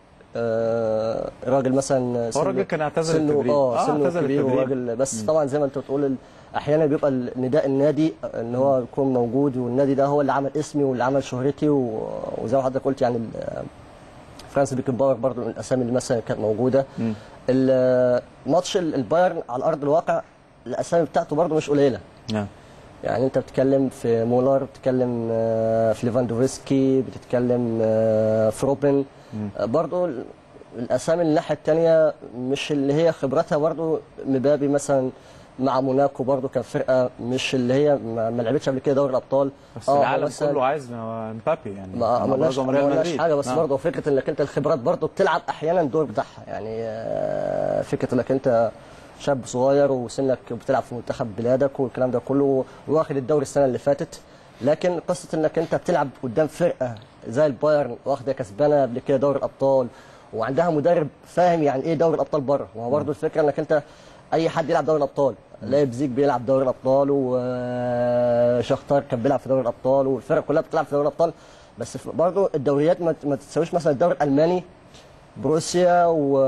راجل مثلا هو راجل كان اعتزل التدريب، اه سنه كبير وراجل، بس م. طبعا زي ما انت بتقول احيانا بيبقى نداء النادي ان هو يكون موجود، والنادي ده هو اللي عمل اسمي واللي عمل شهرتي، وزي ما حضرتك قلت يعني فرانس بيكنباور برضه من الاسامي اللي مثلا كانت موجوده. الماتش البايرن على ارض الواقع الاسامي بتاعته برضه مش قليله. نعم. يعني انت بتتكلم في مولر، بتتكلم في ليفاندوفسكي، بتتكلم في روبن، برضه الاسامي الناحيه الثانيه مش اللي هي خبرتها، برضه مبابي مثلا مع موناكو برضه كان فرقه مش اللي هي ما لعبتش قبل كده دوري الابطال، بس آه العالم كله عايز مبابي يعني ما عملناش حاجه، بس نعم. برضه فكره انك انت الخبرات برضه بتلعب احيانا الدور بتاعها، يعني فكره انك انت شاب صغير وسنك بتلعب في منتخب بلادك والكلام ده كله واخد الدوري السنه اللي فاتت، لكن قصه انك انت بتلعب قدام فرقه زي البايرن واخده كسبانه قبل كده دوري الابطال وعندها مدرب فاهم يعني ايه دوري الابطال بره، وهو برضه الفكره انك انت اي حد يلعب دوري الابطال، لايبزيج بيلعب دوري الابطال وشختار كان بيلعب في دوري الابطال والفرق كلها بتلعب في دوري الابطال، بس برضه الدوريات ما ما تساويش مثلا الدوري الالماني، بروسيا و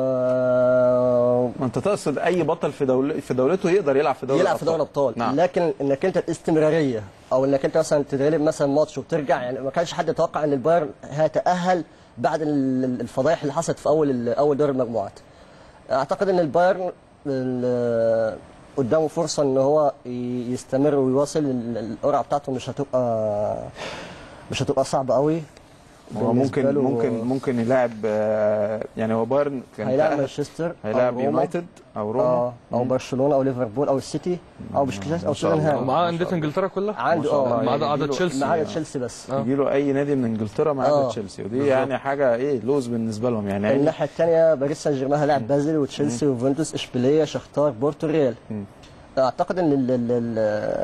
ما انت تقصد اي بطل في دول في دولته يقدر يلعب في دوري يلعب في دوري الابطال. نعم. لكن انك انت الاستمراريه او انك انت مثلا تتغلب مثلا ماتش وترجع، يعني ما كانش حد يتوقع ان البايرن هيتاهل بعد ال- الفضايح اللي حصلت في اول اول دور المجموعات. اعتقد ان البايرن ال- قدامه فرصه ان هو ي- يستمر ويواصل. ال- القرعه بتاعته مش هتبقى مش هتبقى صعبه قوي. هو بالنسبة ممكن له ممكن ممكن يلاعب آه، يعني هو بايرن كان هيلاعب تأهل، مانشستر هيلاعب أو روما. يونايتد او روما اه او برشلونه او ليفربول او السيتي او بشكتاش او شاء الله. توتنهام. ومعاه انديه انجلترا كلها عنده ما شاء الله. اه ما عدا عدا يجيله- تشيلسي. ما عدا تشيلسي بس. آه. يجي له اي نادي من انجلترا ما عدا آه. تشيلسي، ودي يعني حاجه ايه لوز بالنسبه لهم يعني. الناحيه الثانيه باريس سان جيرمان هيلاعب بازل وتشيلسي ويوفنتوس اشبيليه شختار بورتو ريال. اعتقد ان ال- ال- ال-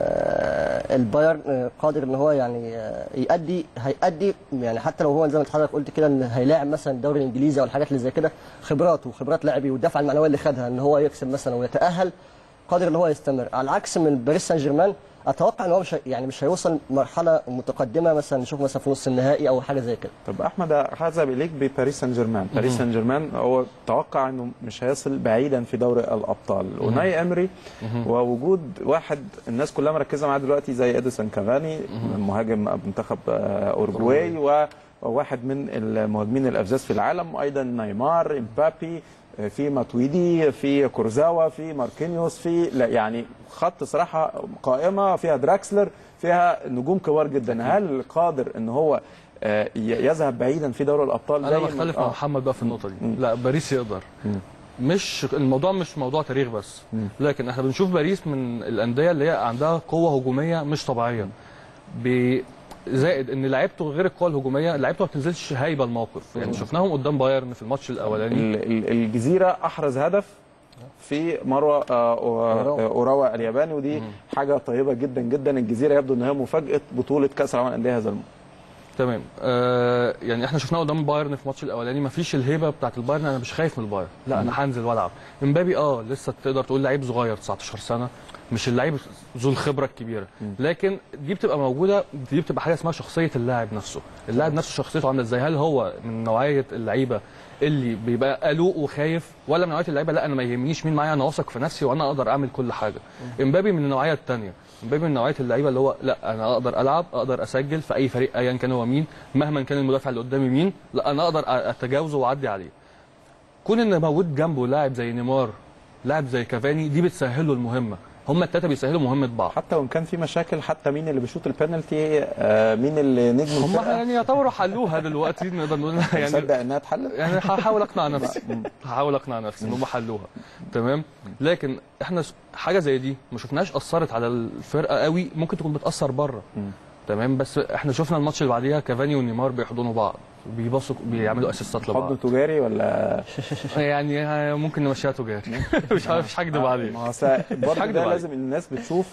البايرن قادر ان هو يعني يأدي هيأدي يعني حتى لو هو زي ما حضرتك قلت كده ان هيلاعب مثلا الدوري الانجليزي او الحاجات اللي زي كده، خبراته وخبرات لاعبيه والدفعه المعنويه اللي خدها ان هو يكسب مثلا ويتأهل، قادر ان هو يستمر. على العكس من باريس سان جيرمان اتوقع ان هو مش هي- يعني مش هيوصل مرحله متقدمه مثلا نشوف مثلا في نص النهائي او حاجه زي كده. طب احمد هذهب اليك بباريس سان جيرمان، باريس سان جيرمان هو توقع انه مش هيصل بعيدا في دوري الابطال، وناي امري ووجود واحد الناس كلها مركزه معاه دلوقتي زي اديسون كافاني مهاجم منتخب آه، اورجواي، وواحد من المهاجمين الافزاز في العالم، وايضا نيمار، امبابي، آه، في ماتويدي، في كورزاوا، في ماركينيوس، في لا يعني خط صراحه قائمه فيها دراكسلر، فيها نجوم كبار جدا. هل قادر ان هو آه، ي- يذهب بعيدا في دوري الابطال؟ انا زي ما- بختلف مع آه. محمد بقى في النقطه دي. لا باريس يقدر. مش الموضوع مش موضوع تاريخ بس، لكن احنا بنشوف باريس من الانديه اللي هي عندها قوه هجوميه مش طبيعيه. ب- زائد ان لعيبته غير القوه الهجوميه، لعيبته ما بتنزلش هايبه الموقف. يعني شفناهم قدام بايرن في الماتش الاولاني. ال- ال- الجزيره احرز هدف في مروه آه، أو- آه، اوراوا الياباني، ودي حاجه طيبه جدا جدا. الجزيره يبدو ان هي مفاجاه بطوله كاس العالم للانديه هذا الموسم. تمام. آه يعني احنا شفناه قدام بايرن في الماتش الاولاني، ما فيش الهيبه بتاعت البايرن. انا مش خايف من البايرن، لا انا هنزل والعب. امبابي اه لسه تقدر تقول لعيب صغير تسعتاشر سنه، مش اللعيب ذو الخبره الكبيره، لكن دي بتبقى موجوده. دي بتبقى حاجه اسمها شخصيه اللاعب نفسه. اللاعب نفسه شخصيته عامله ازاي؟ هل هو من نوعيه اللعيبه اللي بيبقى قلق وخايف، ولا من نوعيه اللعيبه لا انا ما يهمنيش مين معايا، انا واثق في نفسي وانا اقدر اعمل كل حاجه؟ امبابي من النوعيه الثانيه. امبابي من نوعيه اللعيبه اللي هو لا انا اقدر العب، اقدر اسجل في اي فريق ايا كان هو مين، مهما كان المدافع اللي قدامي مين، لا انا اقدر اتجاوزه واعدي عليه. كون ان موجود جنبه لاعب زي نيمار، لاعب زي كافاني، دي بتسهل له المهمه. هم الثلاثه بيسهلوا مهمه بعض. حتى وان كان في مشاكل، حتى مين اللي بيشوط البنالتي، آه، مين اللي نجم هم الفرقه، يعني يعتبروا حلوها دلوقتي نقدر نقول يعني. تصدق انها اتحلت؟ يعني هحاول اقنع نفسي هحاول اقنع نفسي ان هم حلوها. تمام. لكن احنا س- حاجه زي دي ما شفناش اثرت على الفرقه قوي، ممكن تكون بتاثر بره. تمام. بس احنا شفنا الماتش اللي بعديها كافاني ونيمار بيحضنوا بعض وبيبصوا بيعملوا اسيستات لبعض. حضن تجاري ولا يعني ممكن نمشيها تجاري. مش عارف، مش هكدب عليه. ما هو سا- برضه هكدب ده عليك. لازم الناس بتشوف،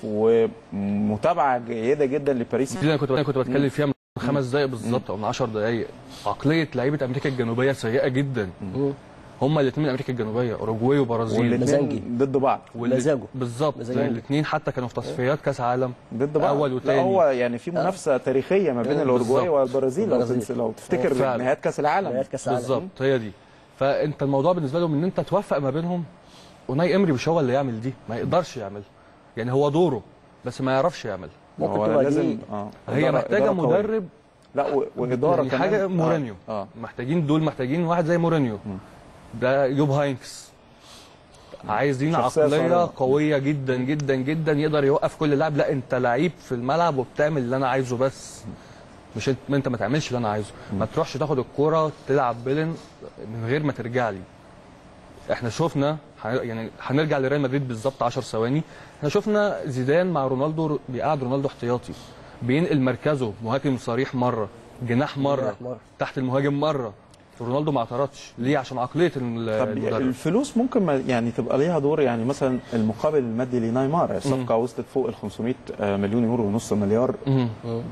ومتابعه جيده جدا لباريس. دي انا كنت انا كنت بتكلم فيها من خمس دقائق بالظبط او من عشر دقائق. عقليه لعيبه امريكا الجنوبيه سيئه جدا. هما الاثنين من امريكا الجنوبيه، اوروجواي وبرازيل. والاثنين مزاجي. ضد بعض، مزاجه. بالظبط. مزاجي. الاثنين حتى كانوا في تصفيات كاس عالم ضد بعض. اول لا وثاني. هو يعني في منافسه تاريخيه ما بين آه، الاورجواي بالظبط. والبرازيل، لو البرازيل. تنس- لو تفتكر فعلا. نهايات كاس العالم. نهايات كاس العالم. بالظبط هي دي. فانت الموضوع بالنسبه لهم ان انت توفق ما بينهم. وناي امري مش هو اللي يعمل دي، ما يقدرش يعمل. يعني هو دوره بس ما يعرفش يعمل. ممكن هو تبقى لازم دي اه هي إدارة- محتاجه إدارة قوية. مدرب. لا و- واداره يعني كمان. حاجه آه، مورينيو. اه محتاجين دول، محتاجين واحد زي مورينيو. ده يوب هاينكس. عايزين شخصية عقليه صارمة. قويه جدا جدا جدا يقدر يوقف كل لاعب. لا انت لعيب في الملعب وبتعمل اللي انا عايزه بس، مش انت انت ما تعملش اللي انا عايزه. ما تروحش تاخد الكوره تلعب بيلن من غير ما ترجع لي. احنا شفنا ح- يعني هنرجع لريال مدريد بالظبط عشر ثواني. احنا شفنا زيدان مع رونالدو بيقعد رونالدو احتياطي، بينقل مركزه مهاجم صريح مره، جناح مره، جناح مرة. تحت المهاجم مره. رونالدو ما اعترضش ليه؟ عشان عقليه طب المدرب. الفلوس ممكن ما يعني تبقى ليها دور، يعني مثلا المقابل المادي لنيمار، الصفقه وصلت فوق ال خمسمائة مليون يورو ونص مليار، مم.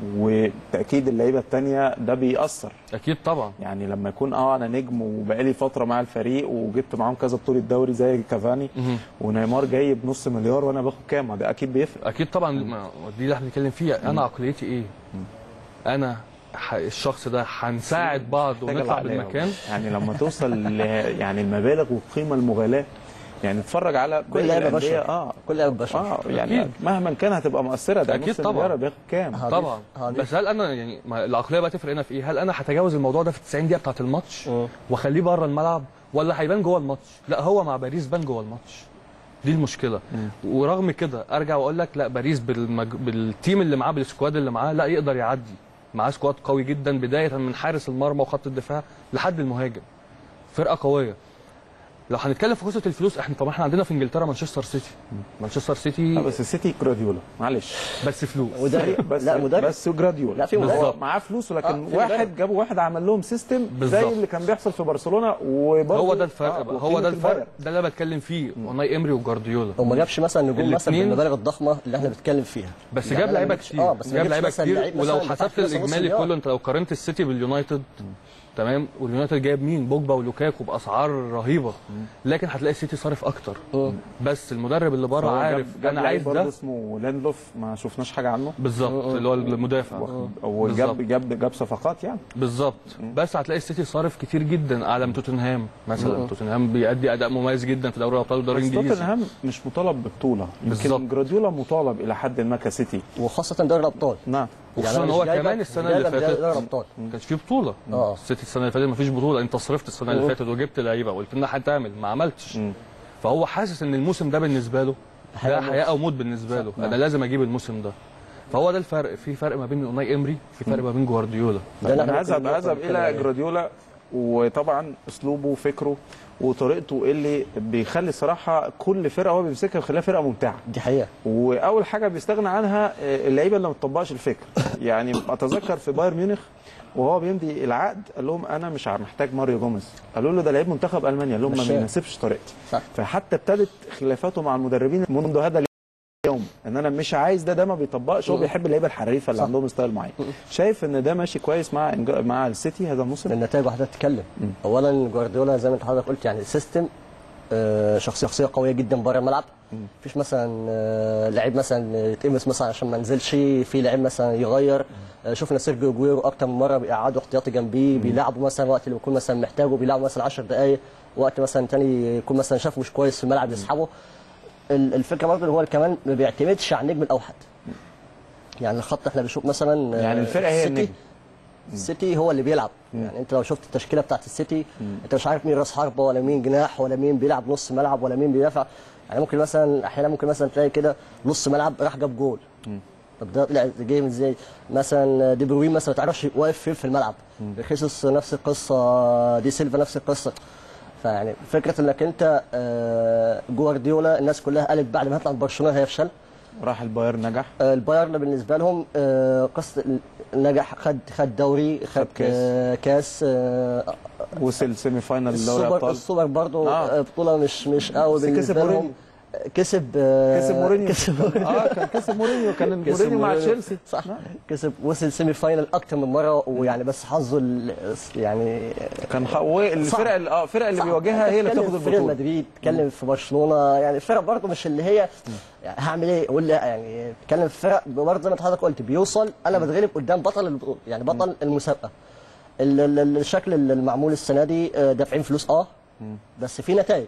وتاكيد اللعيبه الثانيه ده بيأثر. اكيد طبعا. يعني لما يكون اه انا نجم وبقالي فتره مع الفريق وجبت معاهم كذا بطوله دوري زي كافاني، مم. ونيمار جاي بنص مليار وانا باخد كام؟ ما ده اكيد بيفرق. اكيد طبعا. ما- دي اللي احنا بنتكلم فيها. انا عقليتي ايه؟ انا ح- الشخص ده هنساعد بعض محتاجة ونطلع العقلية بالمكان. يعني لما توصل ل يعني المبالغ والقيمه المغالاه، يعني اتفرج على كل باقي لعيبه الأندية، بشر اه كل لعيبه بشر اه يعني أكيد. مهما كان هتبقى مؤثره. ده أكيد نص طبعاً. مليار بياخد كام؟ هضيف- طبعا هضيف. بس هل انا يعني ما العقليه بقى تفرق هنا في ايه؟ هل انا هتجاوز الموضوع ده في التسعين دقيقه بتاعه الماتش مم. واخليه بره الملعب، ولا هيبان جوه الماتش؟ لا، هو مع باريس بان جوه الماتش، دي المشكله. ورغم كده ارجع واقول لك لا، باريس بالمج... بالتيم اللي معاه، بالسكواد اللي معاه، لا يقدر يعدي. معاه سكواد قوي جدا، بدايه من حارس المرمى وخط الدفاع لحد المهاجم، فرقه قويه. لو هنتكلم في قصه الفلوس، احنا طبعا احنا عندنا في انجلترا مانشستر سيتي. مانشستر آه سيتي بس السيتي جراديولا معلش بس فلوس. مدرب بس لا مدرب بس جراديولا لا، في هو مدرب. معاه فلوس، ولكن آه، في واحد مدرب. جابوا واحد عمل لهم سيستم زي بالظبط. اللي كان بيحصل في برشلونه. وبرضه هو ده الفرق آه بقى، هو وقيمة ده الفرق، البايرن. ده اللي انا بتكلم فيه. اوناي امري وجوارديولا، هو ما جابش مثلا نجوم مثلا الاتنين- بالمبالغ الضخمه اللي احنا بنتكلم فيها، بس يعني جاب أنا لعيبه ما جبتش- كتير. اه بس ما جاب جبتش لعيبه مثلا كتير، لعيب ولو مثلا دفع حسبت فلوس نص الاجمالي مليار. كله، انت لو قارنت السيتي باليونايتد تمام، واليونايتد جايب مين؟ بوجبا ولوكاكو باسعار رهيبه، لكن هتلاقي السيتي صارف اكتر. مم. بس المدرب اللي بره هو جاب- عارف جاب انا لعيب عايز برضه ده اسمه لاندلوف، ما شفناش حاجه عنه. بالظبط، اللي هو المدافع. وجاب بالظبط. جاب جاب صفقات يعني. بالظبط. بس هتلاقي السيتي صارف كتير جدا اعلى من توتنهام مثلا. توتنهام بيأدي اداء مميز جدا في دوري الابطال والدوري بس الانجليزي. توتنهام مش مطالب ببطوله، بالظبط. يمكن جراديولا مطالب الى حد ما كسيتي. وخاصه دوري الابطال. نعم. وخصوصا أنا ان مش هو جايبك- كمان مش السنه اللي جايبك دوري فاتت الابطال. ما كانش فيه بطوله. اه. السيتي السنه اللي فاتت ما فيش بطوله، انت صرفت السنه اللي مم. فاتت وجبت لعيبه وقلت لنا هتعمل، ما عملتش. مم. فهو حاسس ان الموسم ده بالنسبه له حياة ده أو موت. حياه او موت بالنسبه له. انا لازم اجيب الموسم ده. فهو ده الفرق، في فرق ما بين اوناي امري، في فرق ما بين جوارديولا. ده اللي انا إحنا هذهب ممكن هذهب نقول الى كده. جراديولا، وطبعا اسلوبه وفكره وطريقته اللي بيخلي صراحه كل فرقه هو بيمسكها بيخليها فرقه ممتعه. دي حقيقه. واول حاجه بيستغنى عنها اللعيبه اللي ما بتطبقش الفكر. يعني اتذكر في بايرن ميونخ وهو بيمضي العقد قال لهم انا مش محتاج ماريو جوميز، قالوا له ده لعيب منتخب المانيا، قال لهم ما مش شايف. بيناسبش طريقتي. صح. فحتى ابتدت خلافاته مع المدربين منذ هذا اليوم ان انا مش عايز ده، ده ما بيطبقش، هو بيحب اللعيبه الحريفه اللي صح. عندهم ستايل معين. شايف ان ده ماشي كويس مع إنج- مع السيتي هذا الموسم؟ النتائج واحده تتكلم. اولا جوارديولا زي ما انت حضرتك قلت يعني سيستم، آه، شخصيه شخصيه قويه جدا بره الملعب. مفيش مثلا آه، لعيب مثلا يتقمص مثلا عشان ما نزلش، في لعيب مثلا يغير. آه، شفنا سيرجيو جويرو اكتر من مره بيقعدوا احتياطي جنبيه، بيلعبوا مثلا وقت اللي بيكون مثلا محتاجه، بيلعبوا مثلا عشر دقائق، وقت مثلا تاني يكون مثلا شافه مش كويس في الملعب يسحبه. ال- الفكره برضه ان هو كمان ما بيعتمدش على النجم الاوحد. يعني الخط احنا بنشوف مثلا آه، يعني الفرقه هي السيتي- النجم. السيتي هو اللي بيلعب. يعني انت لو شفت التشكيله بتاعت السيتي انت مش عارف مين راس حربه ولا مين جناح ولا مين بيلعب نص ملعب ولا مين بيدافع. يعني ممكن مثلا احيانا ممكن مثلا تلاقي كده نص ملعب راح جاب جول. طب ده طلع جاي ازاي؟ مثلا دي بروين مثلا ما تعرفش واقف فين في الملعب. خيسوس نفس القصه، دي سيلفا نفس القصه. فيعني فكره انك انت آه، جوارديولا الناس كلها قالت بعد ما هيطلع من برشلونه هيفشل. راح البايرن نجح. آه، البايرن بالنسبه لهم آه، قصه نجح، خد خد دوري، خد كاس. آه، كاس آه، وصل سيمي فاينل دوري السوبر الابطال. السوبر برضه آه. آه. بطوله مش مش قوي بس كسب بالنسبه لهم. مورينيو. كسب آه، كسب مورينيو. كسب اه كان كسب مورينيو، كان كسب مورينيو مع مورينيو. تشيلسي. صح. كسب وصل سيمي فاينل اكتر من مره، ويعني بس حظه ال- يعني كان هو الفرق اللي- اه الفرق اللي صح. بيواجهها هي اللي تتكلم بتاخد في ريال البطوله. مدريد، تتكلم في برشلونه، يعني فرق برضه مش اللي هي يعني هعمل ايه اقول لا، يعني تتكلم في فرق برضه زي ما حضرتك قلت بيوصل انا بتغلب قدام بطل البطوله، يعني بطل المسابقه. ال- ال- الشكل المعمول السنه دي آه، دافعين فلوس اه بس في نتائج.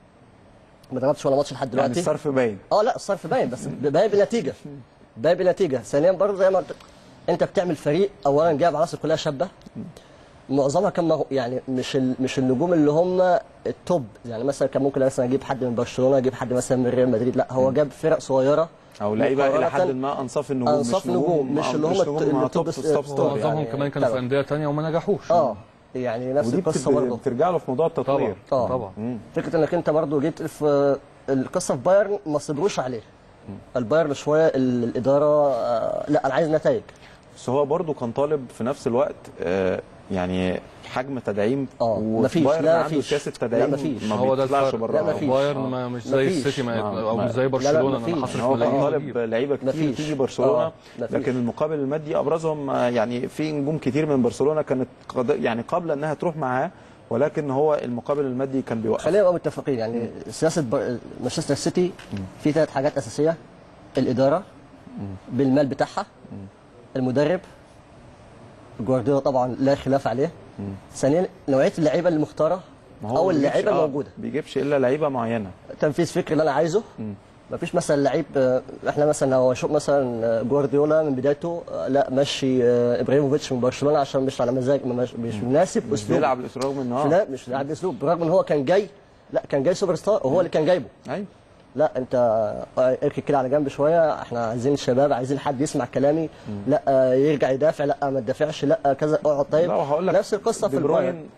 ما ضربتش ولا ماتش لحد يعني دلوقتي. الصرف باين. اه لا الصرف باين، بس باين بنتيجه. باين بنتيجه. ثانيا برضه زي ما قلت انت بتعمل فريق اولا جايب عناصر كلها شابه، معظمها كان مغ- يعني مش ال... مش النجوم اللي هم التوب. يعني مثلا كان ممكن مثلا اجيب حد من برشلونه، اجيب حد مثلا من ريال مدريد، لا هو جاب فرق صغيره او لعيبه الى حد مقارنة- ما انصاف النجوم، أنصاف مش نجوم، مش اللي هم مش نجوم الت- مع اللي توب توب ستوب ستار يعني. معظمهم كمان كانوا في طبعا. انديه ثانيه وما نجحوش. اه يعني نفس ودي القصه بت- برضه. بترجع له في موضوع التطوير. طبعا اه طبعا. فكره انك انت برضه جيت في القصه في بايرن ما صبروش عليه. البايرن شويه ال- الاداره آه لا انا عايز نتائج. بس هو برضه كان طالب في نفس الوقت آه يعني حجم تدعيم. اه وفي مفيش. بايرن لا عنده مفيش. سياسه لا تدعيم مفيش. ما هو ده بيطلعش الفرق. بره. لا مفيش. بايرن آه. ما مش زي مفيش. السيتي ما- آه. او ما- مش زي لا، برشلونه مفيش. انا حاصل هو كان ملايين طالب وأجيب. لعيبه كتير مفيش. تيجي برشلونه. آه، مفيش. لكن المقابل المادي ابرزهم آه، يعني في نجوم كتير من برشلونه كانت قد- يعني قبل انها تروح معاه، ولكن هو المقابل المادي كان بيوقف. خلينا نبقى متفقين. يعني سياسه بر- مانشستر سيتي في ثلاث حاجات اساسيه: الاداره بالمال بتاعها، المدرب، جوارديولا طبعا لا خلاف عليه. ثانيا نوعيه اللعيبه المختاره ما هو او ما بيجيبش- اللعيبه آه، الموجوده، بيجيبش الا لعيبه معينه. تنفيذ فكر اللي انا عايزه. مفيش مثلا لعيب، آه، احنا مثلا لو اشوف مثلا آه، جوارديولا من بدايته، آه، لا مشي آه، ابراهيموفيتش من برشلونه عشان مش على مزاج، مش مش مناسب مش اسلوبه. بيلعب الاسلوب رغم ان مش هو لا مش لاعب اسلوب، برغم ان هو كان جاي، لا كان جاي سوبر ستار وهو اللي كان جايبه. ايوه. لا انت آه، اركن كده على جنب شويه، احنا عايزين شباب، عايزين حد يسمع كلامي. لا آه، يرجع يدافع، لا ما تدافعش، لا كذا، اقعد طيب. لا وهقول لك نفس القصه في دي بروين، البايرن،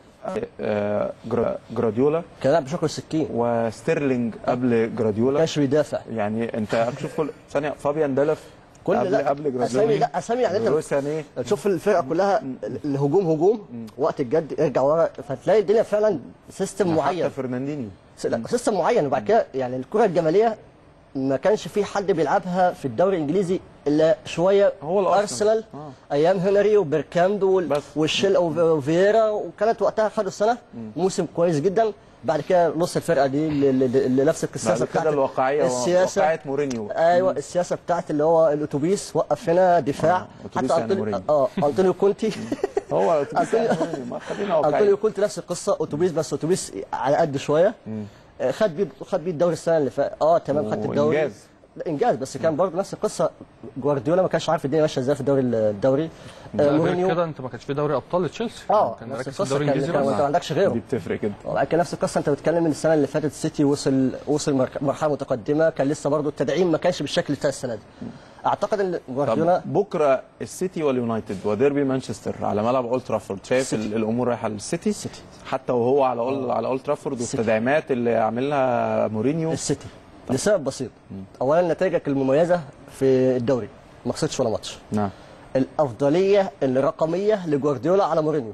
آه، جرا- جراديولا كان لاعب بشكل السكين، وستيرلينج قبل ما جراديولا. كانش بيدافع. يعني انت شوف كل ثانيه فابيان دلف كل قبل لا قبل جراديولا. اسامي، لا اسامي يعني انت روساني. تشوف الفرقه كلها الهجوم هجوم، وقت الجد ارجع ورا، فتلاقي الدنيا فعلا سيستم معين. حتى فرناندينيو. س- لا سيستم معين. وبعد كده يعني الكره الجماليه ما كانش في حد بيلعبها في الدوري الانجليزي الا شويه، هو الأرسنال. ارسنال آه. ايام هنري وبيركامب وال- بس. والشيل وفييرا، وكانت وقتها خدوا السنه موسم كويس جدا. بعد كده نص الفرقه دي اللي نفس السياسه بعد كده الواقعيه السياسه واقعيه مورينيو. ايوه السياسه بتاعت اللي هو الاتوبيس، وقف هنا دفاع. آه، أتوبيس حتى يعني أنطوني- مورينيو. اه انطونيو كونتي هو أتوبيس أنطونيو- مورينيو. ما خلينا انطونيو واقعيين. كونتي نفس القصه، اتوبيس بس اتوبيس على قد شويه. آه، خد بيه خد بيه الدوري السنه اللي فاتت، اه تمام خدت الدوري. وإنجاز. لا، انجاز، بس كان برضه نفس القصه. جوارديولا ما كانش عارف الدنيا ماشيه ازاي في الدوري الدوري. آه، لا، غير مورينيو كده انت ما كانش في دوري ابطال لتشيلسي، اه كان نفس مركز في القصه، الدوري كان الانجليزي كان- انت ما بس. عندكش غيره. دي بتفرق كده. وبعد كده نفس القصه، انت بتتكلم من السنه اللي فاتت السيتي وصل وصل مرك- مرحله متقدمه، كان لسه برضه التدعيم ما كانش بالشكل بتاع السنه دي. اعتقد ان جوارديولا طب بكره السيتي واليونايتد وديربي مانشستر على ملعب اولد ترافورد، شايف ال- الامور رايحه للسيتي؟ السيتي. حتى وهو على أول على اولد ترافورد السيتي. والتدعيمات اللي عاملها مورينيو. السيتي لسبب بسيط. اولا نتائجك المميزه في الدوري، ما خسرتش ولا ماتش. نعم. الافضليه الرقميه لجوارديولا على مورينيو.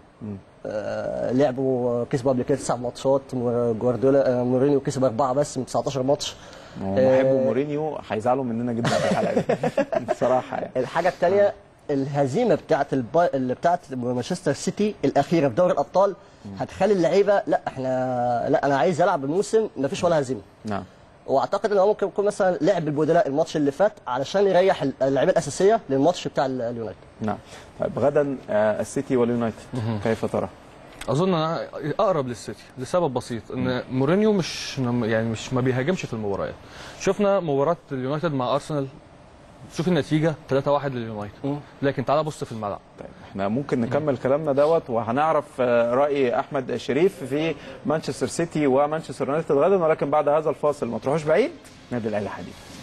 آه لعبوا كسبوا قبل كده تسع ماتشات، جوارديولا آه مورينيو كسب اربعه بس من تسعتاشر ماتش. محبوا مورينيو هيزعلوا مننا جدا في الحلقه دي بصراحه يعني. الحاجه الثانيه الهزيمه بتاعه البا... اللي بتاعه مانشستر سيتي الاخيره في دوري الابطال هتخلي اللعيبه لا احنا لا انا عايز العب الموسم ما فيش ولا هزيمه. نعم. واعتقد ان هو ممكن يكون مثلا لعب البدلاء الماتش اللي فات علشان يريح اللعيبه الاساسيه للماتش بتاع ال- اليونايتد. نعم. طيب غدا آه، السيتي واليونايتد كيف ترى؟ اظن انا اقرب للسيتي لسبب بسيط، ان مورينيو مش يعني مش ما بيهاجمش في المباريات. شفنا مباراه اليونايتد مع ارسنال، شوف النتيجه ثلاثة واحد لليونايتد، لكن تعال بص في الملعب. طيب احنا ممكن نكمل كلامنا دوت وهنعرف آه، راي احمد شريف في مانشستر سيتي ومانشستر يونايتد غدا، ولكن بعد هذا الفاصل ما تروحوش بعيد. نادي الاهلي حديث.